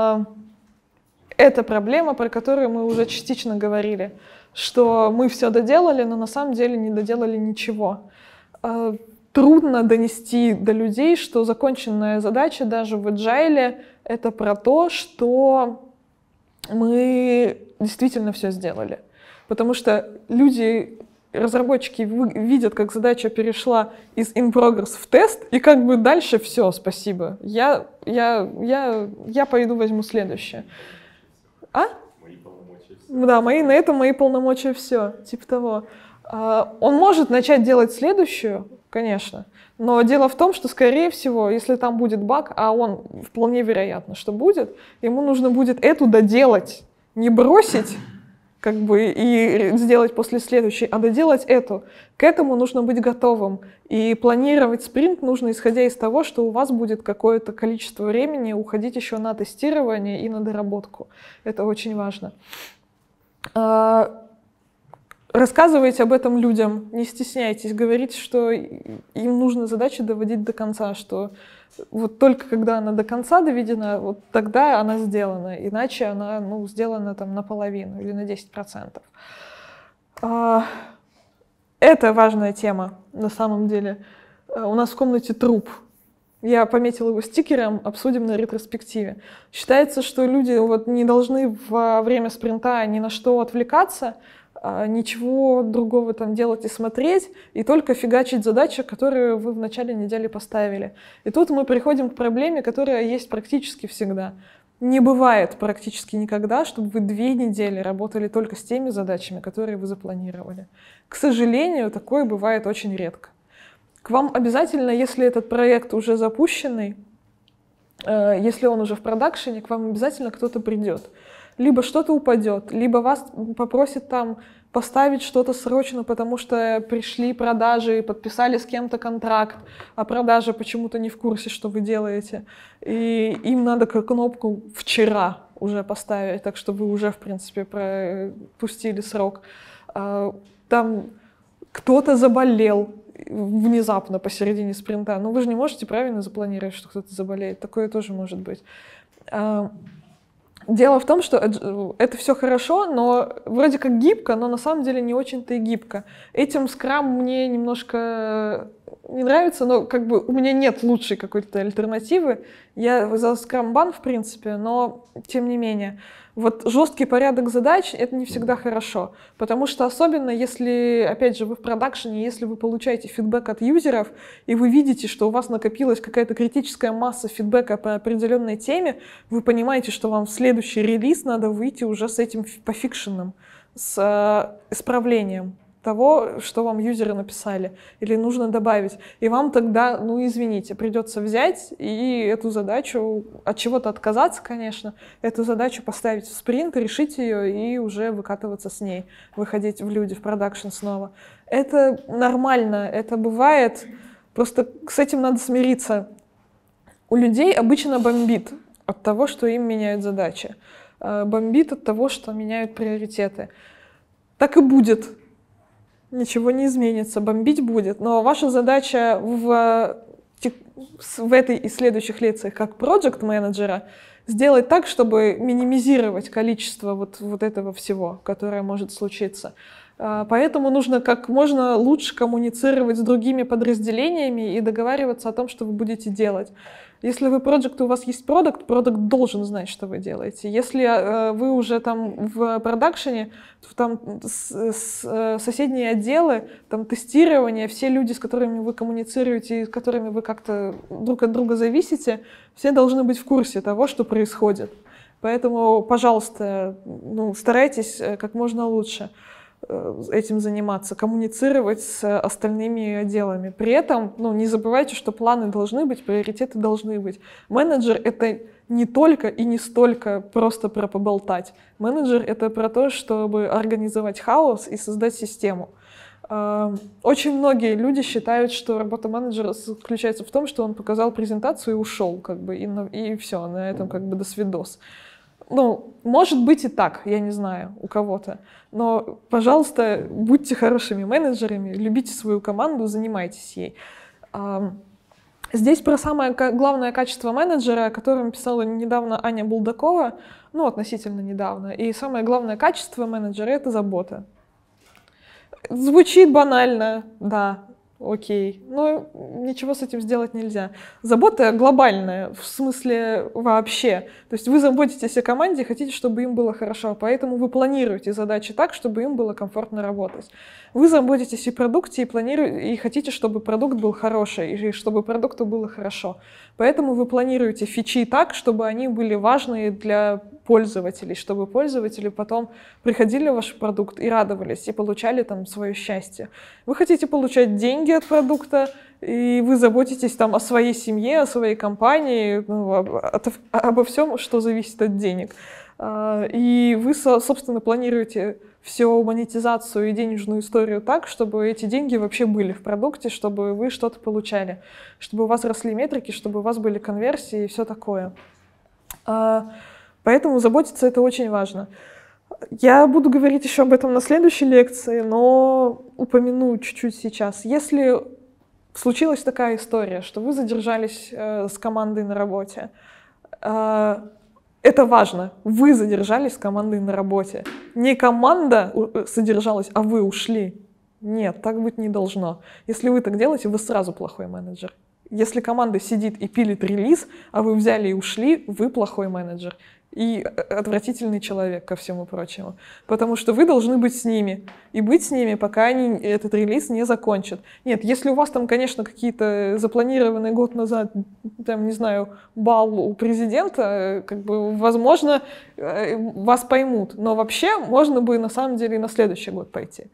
Это проблема, про которую мы уже частично говорили, что мы все доделали, но на самом деле не доделали ничего. Трудно донести до людей, что законченная задача даже в Agile — это про то, что мы действительно все сделали. Потому что люди разработчики видят, как задача перешла из in progress в тест, и как бы дальше все, спасибо. Я пойду возьму следующее. А? Мои полномочия. Да, на этом мои полномочия все, типа того. Он может начать делать следующую, конечно, но дело в том, что, скорее всего, если там будет баг, а он вполне вероятно, что будет, ему нужно будет эту доделать, не бросить, как бы, и сделать после следующей, а доделать эту. К этому нужно быть готовым. И планировать спринт нужно, исходя из того, что у вас будет какое-то количество времени уходить еще на тестирование и на доработку. Это очень важно. Рассказывайте об этом людям, не стесняйтесь, говорите, что им нужно задачу доводить до конца, что вот только когда она до конца доведена, вот тогда она сделана, иначе она сделана там наполовину или на 10%. Это важная тема на самом деле. У нас в комнате труп. Я пометила его стикером, обсудим на ретроспективе. Считается, что люди вот не должны во время спринта ни на что отвлекаться, ничего другого там делать и смотреть, и только фигачить задачи, которые вы в начале недели поставили. И тут мы приходим к проблеме, которая есть практически всегда. Не бывает практически никогда, чтобы вы 2 недели работали только с теми задачами, которые вы запланировали. К сожалению, такое бывает очень редко. К вам обязательно, если этот проект уже запущенный, если он уже в продакшене, к вам обязательно кто-то придет. Либо что-то упадет, либо вас попросят там поставить что-то срочно, потому что пришли продажи, подписали с кем-то контракт, а продажа почему-то не в курсе, что вы делаете. И им надо кнопку «Вчера» уже поставить, так что вы уже, в принципе, пропустили срок. Там кто-то заболел внезапно посередине спринта. Но вы же не можете правильно запланировать, что кто-то заболеет. Такое тоже может быть. Дело в том, что это все хорошо, но вроде как гибко, но на самом деле не очень-то и гибко. Этим скрам мне немножко не нравится, но как бы у меня нет лучшей какой-то альтернативы. Я за скрам-бан, в принципе, но тем не менее. Вот жесткий порядок задач — это не всегда хорошо, потому что особенно если, опять же, вы в продакшене, если вы получаете фидбэк от юзеров, и вы видите, что у вас накопилась какая-то критическая масса фидбэка по определенной теме, вы понимаете, что вам в следующий релиз надо выйти уже с этим пофикшеном, с исправлением того, что вам юзеры написали, или нужно добавить. И вам тогда, извините, придется взять и эту задачу, от чего-то отказаться, конечно, эту задачу поставить в спринт, решить ее и уже выкатываться с ней, выходить в люди, в продакшн снова. Это нормально, это бывает, просто с этим надо смириться. У людей обычно бомбит от того, что им меняют задачи. Бомбит от того, что меняют приоритеты. Так и будет. Ничего не изменится, бомбить будет. Но ваша задача в этой и следующих лекциях как проект-менеджера сделать так, чтобы минимизировать количество вот этого всего, которое может случиться. Поэтому нужно как можно лучше коммуницировать с другими подразделениями и договариваться о том, что вы будете делать. Если вы проект, у вас есть продакт должен знать, что вы делаете. Если вы уже там в продакшене, то там соседние отделы, там тестирование, все люди, с которыми вы коммуницируете и с которыми вы как-то друг от друга зависите, все должны быть в курсе того, что происходит. Поэтому, пожалуйста, старайтесь как можно лучше этим заниматься, коммуницировать с остальными отделами. При этом, не забывайте, что планы должны быть, приоритеты должны быть. Менеджер — это не только и не столько просто про поболтать. Менеджер — это про то, чтобы организовать хаос и создать систему. Очень многие люди считают, что работа менеджера заключается в том, что он показал презентацию и ушел, и все, на этом до свидос. Может быть и так, я не знаю, у кого-то. Но, пожалуйста, будьте хорошими менеджерами, любите свою команду, занимайтесь ей. Здесь про самое главное качество менеджера, о котором писала недавно Аня Булдакова, относительно недавно. И самое главное качество менеджера — это забота. Звучит банально, да. окей. Но ничего с этим сделать нельзя. Забота глобальная, в смысле вообще. То есть вы заботитесь о команде, хотите, чтобы им было хорошо, поэтому вы планируете задачи так, чтобы им было комфортно работать. Вы заботитесь о продукте и хотите, чтобы продукт был хороший, и чтобы продукту было хорошо. Поэтому вы планируете фичи так, чтобы они были важные для пользователей, чтобы пользователи потом приходили в ваш продукт и радовались, и получали там свое счастье. Вы хотите получать деньги от продукта, и вы заботитесь там о своей семье, о своей компании, обо всем, что зависит от денег. И вы, собственно, планируете всю монетизацию и денежную историю так, чтобы эти деньги вообще были в продукте, чтобы вы что-то получали, чтобы у вас росли метрики, чтобы у вас были конверсии и все такое. Поэтому заботиться — это очень важно. Я буду говорить еще об этом на следующей лекции, но упомяну чуть-чуть сейчас. Если случилась такая история, что вы задержались с командой на работе, это важно. Вы задержались с командой на работе. Не команда задержалась, а вы ушли. Нет, так быть не должно. Если вы так делаете, вы сразу плохой менеджер. Если команда сидит и пилит релиз, а вы взяли и ушли, вы плохой менеджер. И отвратительный человек, ко всему прочему. Потому что вы должны быть с ними. И быть с ними, пока они этот релиз не закончат. Нет, если у вас там, конечно, какие-то запланированные год назад, там, не знаю, бал у президента, как бы, возможно, вас поймут. Но вообще можно бы, на самом деле, и на следующий год пойти.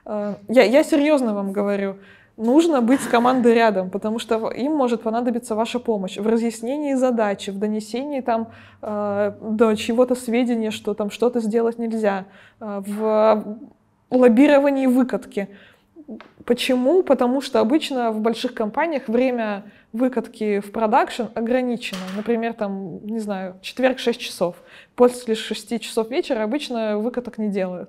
Я серьезно вам говорю. Нужно быть с командой рядом, потому что им может понадобиться ваша помощь в разъяснении задачи, в донесении там, до чего-то сведения, что там что-то сделать нельзя, в лоббировании выкатки. Почему? Потому что обычно в больших компаниях время выкатки в продакшн ограничено. Например, там, не знаю, четверг 6 часов. После 6 часов вечера обычно выкаток не делают.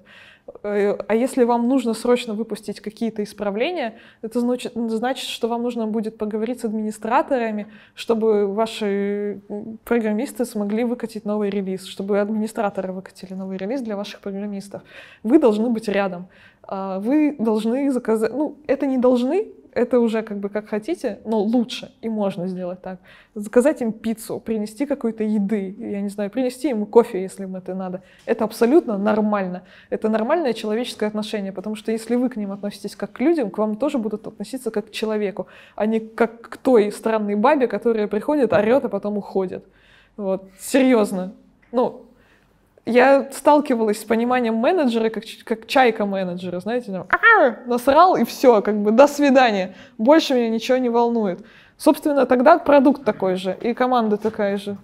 А если вам нужно срочно выпустить какие-то исправления, это значит, что вам нужно будет поговорить с администраторами, чтобы ваши программисты смогли выкатить новый релиз, чтобы администраторы выкатили новый релиз для ваших программистов. Вы должны быть рядом. Вы должны заказать... Ну, это не должны, это уже как бы как хотите, но лучше, и можно сделать так. Заказать им пиццу, принести какой-то еды, я не знаю, принести им кофе, если им это надо. Это абсолютно нормально. Это нормальное человеческое отношение, потому что если вы к ним относитесь как к людям, к вам тоже будут относиться как к человеку, а не как к той странной бабе, которая приходит, орет, а потом уходит. Вот. Серьезно. Ну, я сталкивалась с пониманием менеджера как чайка менеджера, знаете, там, насрал и все, как бы до свидания, больше меня ничего не волнует. Собственно, тогда продукт такой же, и команда такая же.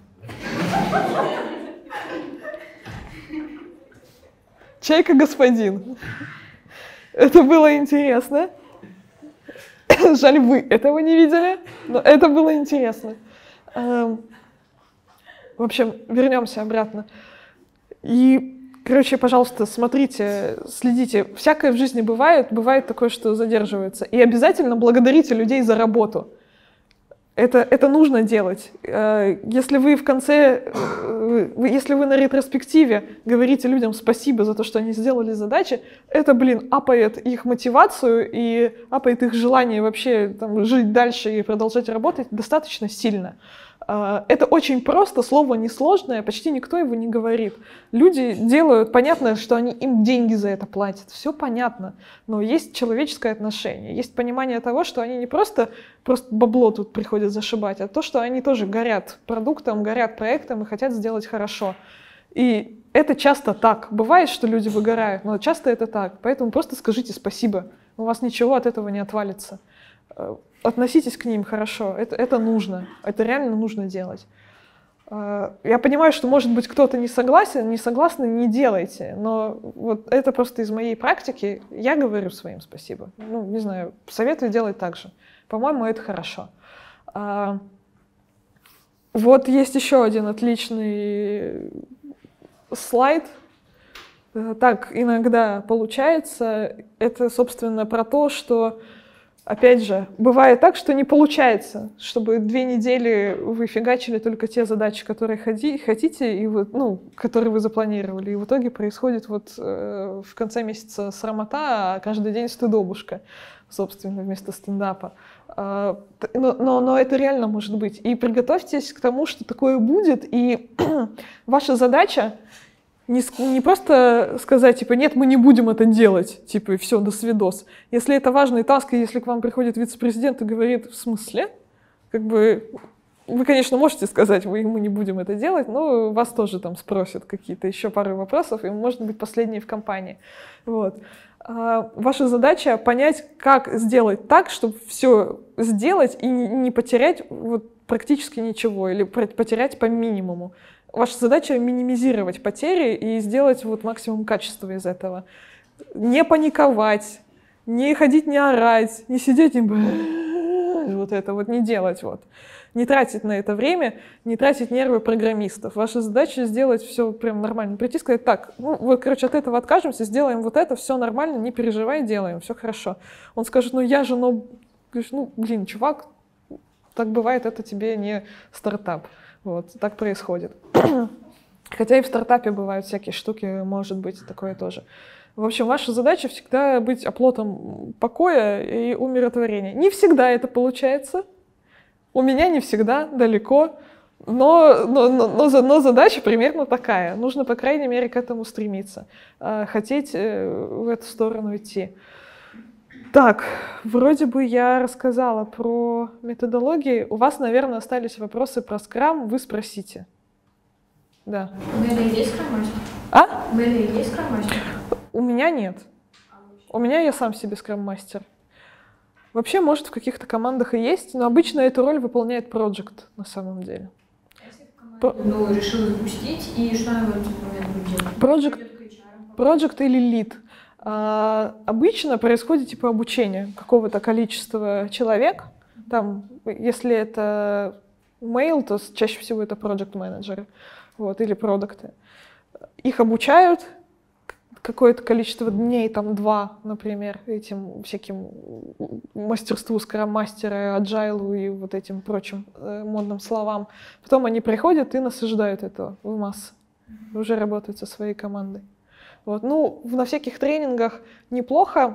Чайка господин. Это было интересно. Жаль, вы этого не видели, но это было интересно. В общем, вернемся обратно. И, короче, пожалуйста, смотрите, следите. Всякое в жизни бывает. Бывает такое, что задерживается. И обязательно благодарите людей за работу. Это нужно делать. Если вы в конце, если вы на ретроспективе говорите людям спасибо за то, что они сделали задачи, это, апает их мотивацию и апает их желание вообще там, жить дальше и продолжать работать достаточно сильно. Это очень просто, слово несложное, почти никто его не говорит. Люди делают, понятно, что им деньги за это платят, все понятно, но есть человеческое отношение, есть понимание того, что они не просто бабло тут приходят зашибать, а то, что они тоже горят продуктом, горят проектом и хотят сделать хорошо. И это часто так. Бывает, что люди выгорают, но часто это так. Поэтому просто скажите спасибо, у вас ничего от этого не отвалится. Относитесь к ним хорошо, это нужно, это реально нужно делать. Я понимаю, что, может быть, кто-то не согласны, не делайте, но вот это просто из моей практики, я говорю своим спасибо. Ну, не знаю, советую делать так же. По-моему, это хорошо. Вот есть еще один отличный слайд. Так иногда получается. Это, собственно, про то, что опять же, бывает так, что не получается, чтобы 2 недели вы фигачили только те задачи, которые хотите, и которые вы запланировали. И в итоге происходит в конце месяца срамота, а каждый день стыдобушка. собственно, вместо стендапа. Но это реально может быть. И приготовьтесь к тому, что такое будет, и ваша задача не просто сказать, типа, нет, мы не будем это делать, типа, и все, до свидос. Если это важный таск, и если к вам приходит вице-президент и говорит, в смысле? Как бы, вы, конечно, можете сказать, мы не будем это делать, но вас тоже там спросят какие-то еще пару вопросов, и, может быть, последние в компании. Вот. Ваша задача понять, как сделать так, чтобы все сделать и не потерять вот практически ничего, или потерять по минимуму. Ваша задача минимизировать потери и сделать вот максимум качества из этого. Не паниковать, не ходить, не орать, не сидеть и вот это вот не делать. Вот. Не тратить на это время, не тратить нервы программистов. Ваша задача сделать все прям нормально. Прийти и сказать, так, ну, вот, короче, от этого откажемся, сделаем вот это, все нормально, не переживай, делаем, все хорошо. Он скажет, ну я же, говоришь, ну, блин, чувак, так бывает, это тебе не стартап. Вот, так происходит. Хотя и в стартапе бывают всякие штуки, может быть, такое тоже. В общем, ваша задача всегда быть оплотом покоя и умиротворения. Не всегда это получается. У меня не всегда, далеко. Но задача примерно такая. Нужно, по крайней мере, к этому стремиться. Хотеть в эту сторону идти. Так, вроде бы я рассказала про методологии. У вас, наверное, остались вопросы про скрам, вы спросите. Да. У Мэли есть скрам-мастер? А? У Мэли есть скрам-мастер? У меня нет. У меня я сам себе скрам-мастер. Вообще, может, в каких-то командах и есть, но обычно эту роль выполняет проект на самом деле. А если в команде решил запустить, и что она в этот момент будет делать? Проект или лид. Обычно происходит типа обучение какого-то количества человек. Там, если это mail, то чаще всего это проект-менеджеры, вот, или продукты. Их обучают какое-то количество дней, там 2, например, этим всяким мастерству скрам-мастера, аджайлу и вот этим прочим модным словам. Потом они приходят и насаждают это в массы. Уже работают со своей командой. Вот. Ну, на всяких тренингах неплохо.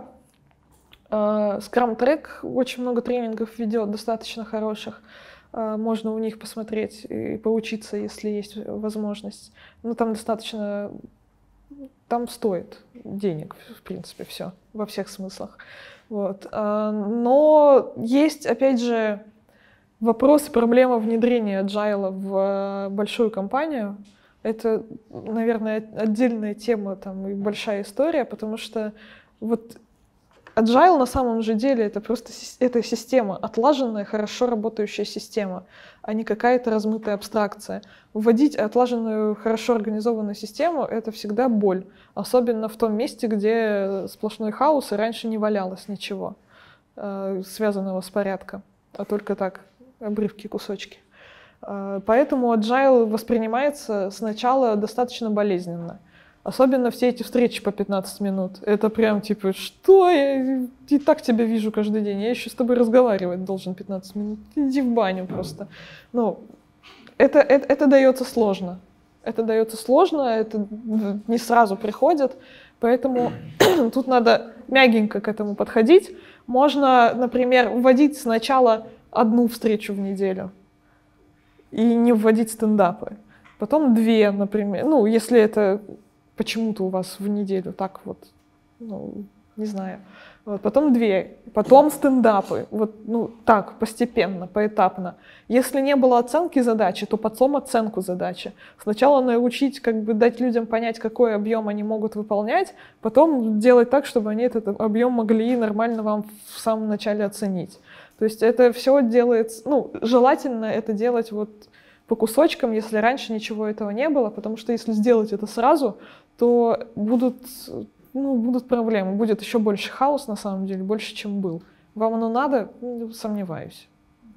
Scrum Track очень много тренингов ведет, достаточно хороших. Можно у них посмотреть и поучиться, если есть возможность. Но там достаточно... Там стоит денег, в принципе, все, во всех смыслах. Вот. Но есть, опять же, вопрос и проблема внедрения agile в большую компанию. Это, наверное, отдельная тема там, и большая история, потому что вот agile на самом же деле это просто это система, отлаженная, хорошо работающая система, а не какая-то размытая абстракция. Вводить отлаженную, хорошо организованную систему — это всегда боль, особенно в том месте, где сплошной хаос, и раньше не валялось ничего, связанного с порядком, а только так, обрывки, кусочки. Поэтому agile воспринимается сначала достаточно болезненно. Особенно все эти встречи по 15 минут. Это прям типа, что? Я и так тебя вижу каждый день. Я еще с тобой разговаривать должен 15 минут. Иди в баню просто. Ну, это дается сложно. Это дается сложно, это не сразу приходит. Поэтому тут надо мягенько к этому подходить. Можно, например, вводить сначала 1 встречу в неделю и не вводить стендапы. Потом 2, например. Ну, если это почему-то у вас в неделю так вот, ну, не знаю. Вот, потом 2, потом стендапы. Вот, ну, так, постепенно, поэтапно. Если не было оценки задачи, то потом оценку задачи. Сначала научить, как бы дать людям понять, какой объем они могут выполнять, потом делать так, чтобы они этот объем могли нормально вам в самом начале оценить. То есть это все делается, ну, желательно это делать вот по кусочкам, если раньше ничего этого не было, потому что если сделать это сразу, то будут проблемы, будет еще больше хаос на самом деле, больше, чем был. Вам оно надо? Сомневаюсь.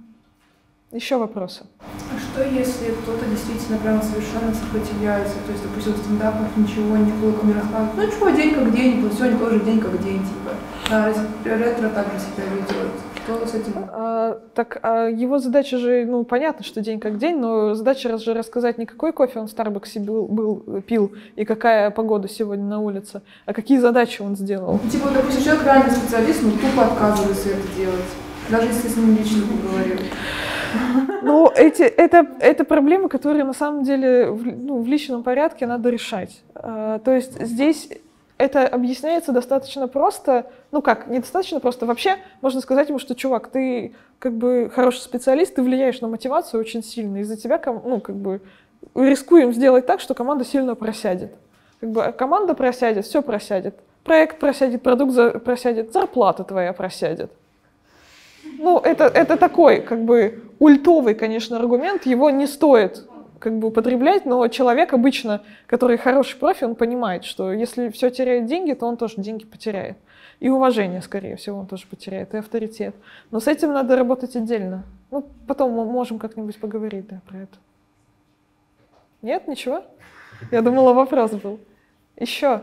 Еще вопросы? А что, если кто-то действительно прям совершенно сопротивляется? То есть, допустим, в стендапах ничего не толком не рассказывает. Ну, чего, день как день, вот сегодня тоже день как день, типа. Ретро также себя ведет. Кто с этим? Его задача же, ну, понятно, что день как день, но задача же рассказать не какой кофе он в Старбаксе пил и какая погода сегодня на улице, а какие задачи он сделал. Ну, типа, допустим, человек реально специалист, но тупо отказывается это делать, даже если с ним лично поговорил. Ну, это проблемы, которые на самом деле в личном порядке надо решать. То есть здесь это объясняется достаточно просто, ну как, недостаточно просто. Вообще можно сказать ему, что, чувак, ты как бы хороший специалист, ты влияешь на мотивацию очень сильно. Из-за тебя, ну как бы, рискуем сделать так, что команда сильно просядет. Как бы команда просядет, все просядет. Проект просядет, продукт просядет, зарплата твоя просядет. Ну, это такой, как бы, ультовый, конечно, аргумент, его не стоит как бы употреблять, но человек обычно, который хороший профи, он понимает, что если все теряет деньги, то он тоже деньги потеряет. И уважение, скорее всего, он тоже потеряет, и авторитет. Но с этим надо работать отдельно. Ну, потом мы можем как-нибудь поговорить, да, про это. Нет, ничего? Я думала, вопрос был. Еще.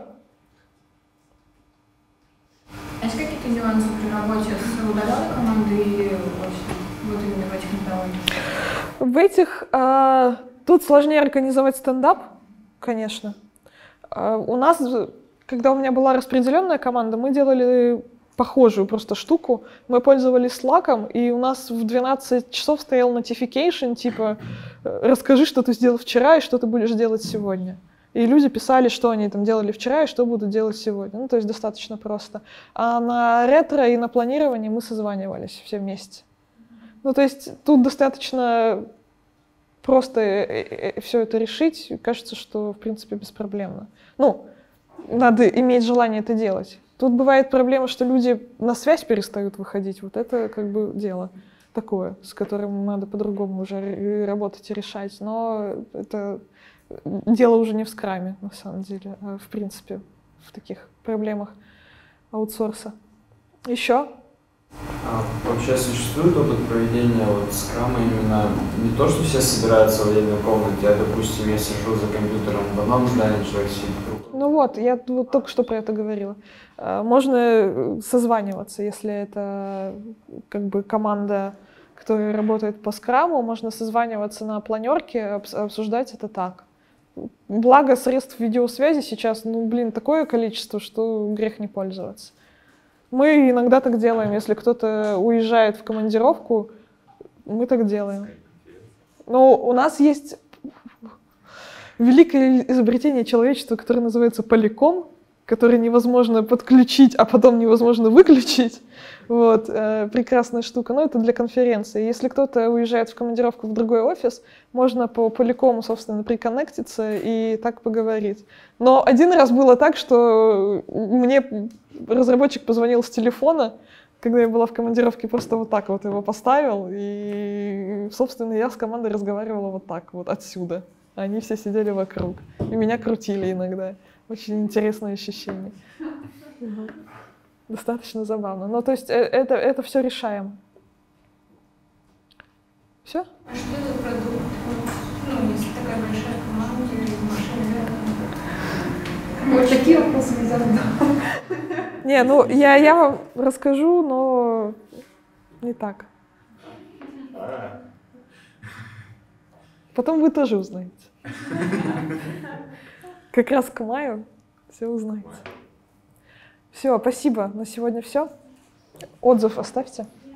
А есть какие-то нюансы при работе с удаленной командой и вот именно в этих методологиях? В этих... Тут сложнее организовать стендап, конечно. У нас, когда у меня была распределенная команда, мы делали похожую просто штуку. Мы пользовались Slack'ом, и у нас в 12 часов стоял notification, типа «расскажи, что ты сделал вчера и что ты будешь делать сегодня». И люди писали, что они там делали вчера и что будут делать сегодня. Ну, то есть достаточно просто. А на ретро и на планирование мы созванивались все вместе. Ну, то есть тут достаточно просто все это решить. Кажется, что, в принципе, беспроблемно. Ну, надо иметь желание это делать. Тут бывает проблема, что люди на связь перестают выходить. Вот это как бы дело такое, с которым надо по-другому уже работать и решать. Но это дело уже не в скраме, на самом деле, а в принципе в таких проблемах аутсорса. Еще? Вообще существует опыт проведения скрама именно не то, что все собираются в отдельной комнате, а, допустим, я сижу за компьютером в одном здании, человек сидит в другом. Ну вот, я вот только что про это говорила. Можно созваниваться, если это как бы команда, которая работает по скраму, можно созваниваться на планерке, обсуждать это так. Благо средств видеосвязи сейчас, такое количество, что грех не пользоваться. Мы иногда так делаем, если кто-то уезжает в командировку, мы так делаем. Но у нас есть великое изобретение человечества, которое называется Polycom, который невозможно подключить, а потом невозможно выключить. Вот, прекрасная штука. Но это для конференции. Если кто-то уезжает в командировку в другой офис, можно по Polycom, собственно, приконнектиться и так поговорить. Но один раз было так, что мне разработчик позвонил с телефона, когда я была в командировке, просто вот так вот его поставил, и, собственно, я с командой разговаривала вот так вот отсюда. Они все сидели вокруг, и меня крутили иногда. Очень интересное ощущение. Достаточно забавно. Ну, то есть это все решаемо. Все? А что за продукт? Если такая большая команда или машина. Вот такие вопросы нельзя задавать. Не, я вам расскажу, но не так. Потом вы тоже узнаете. Как раз к маю все узнаете. Все, спасибо. На сегодня все. Отзыв оставьте.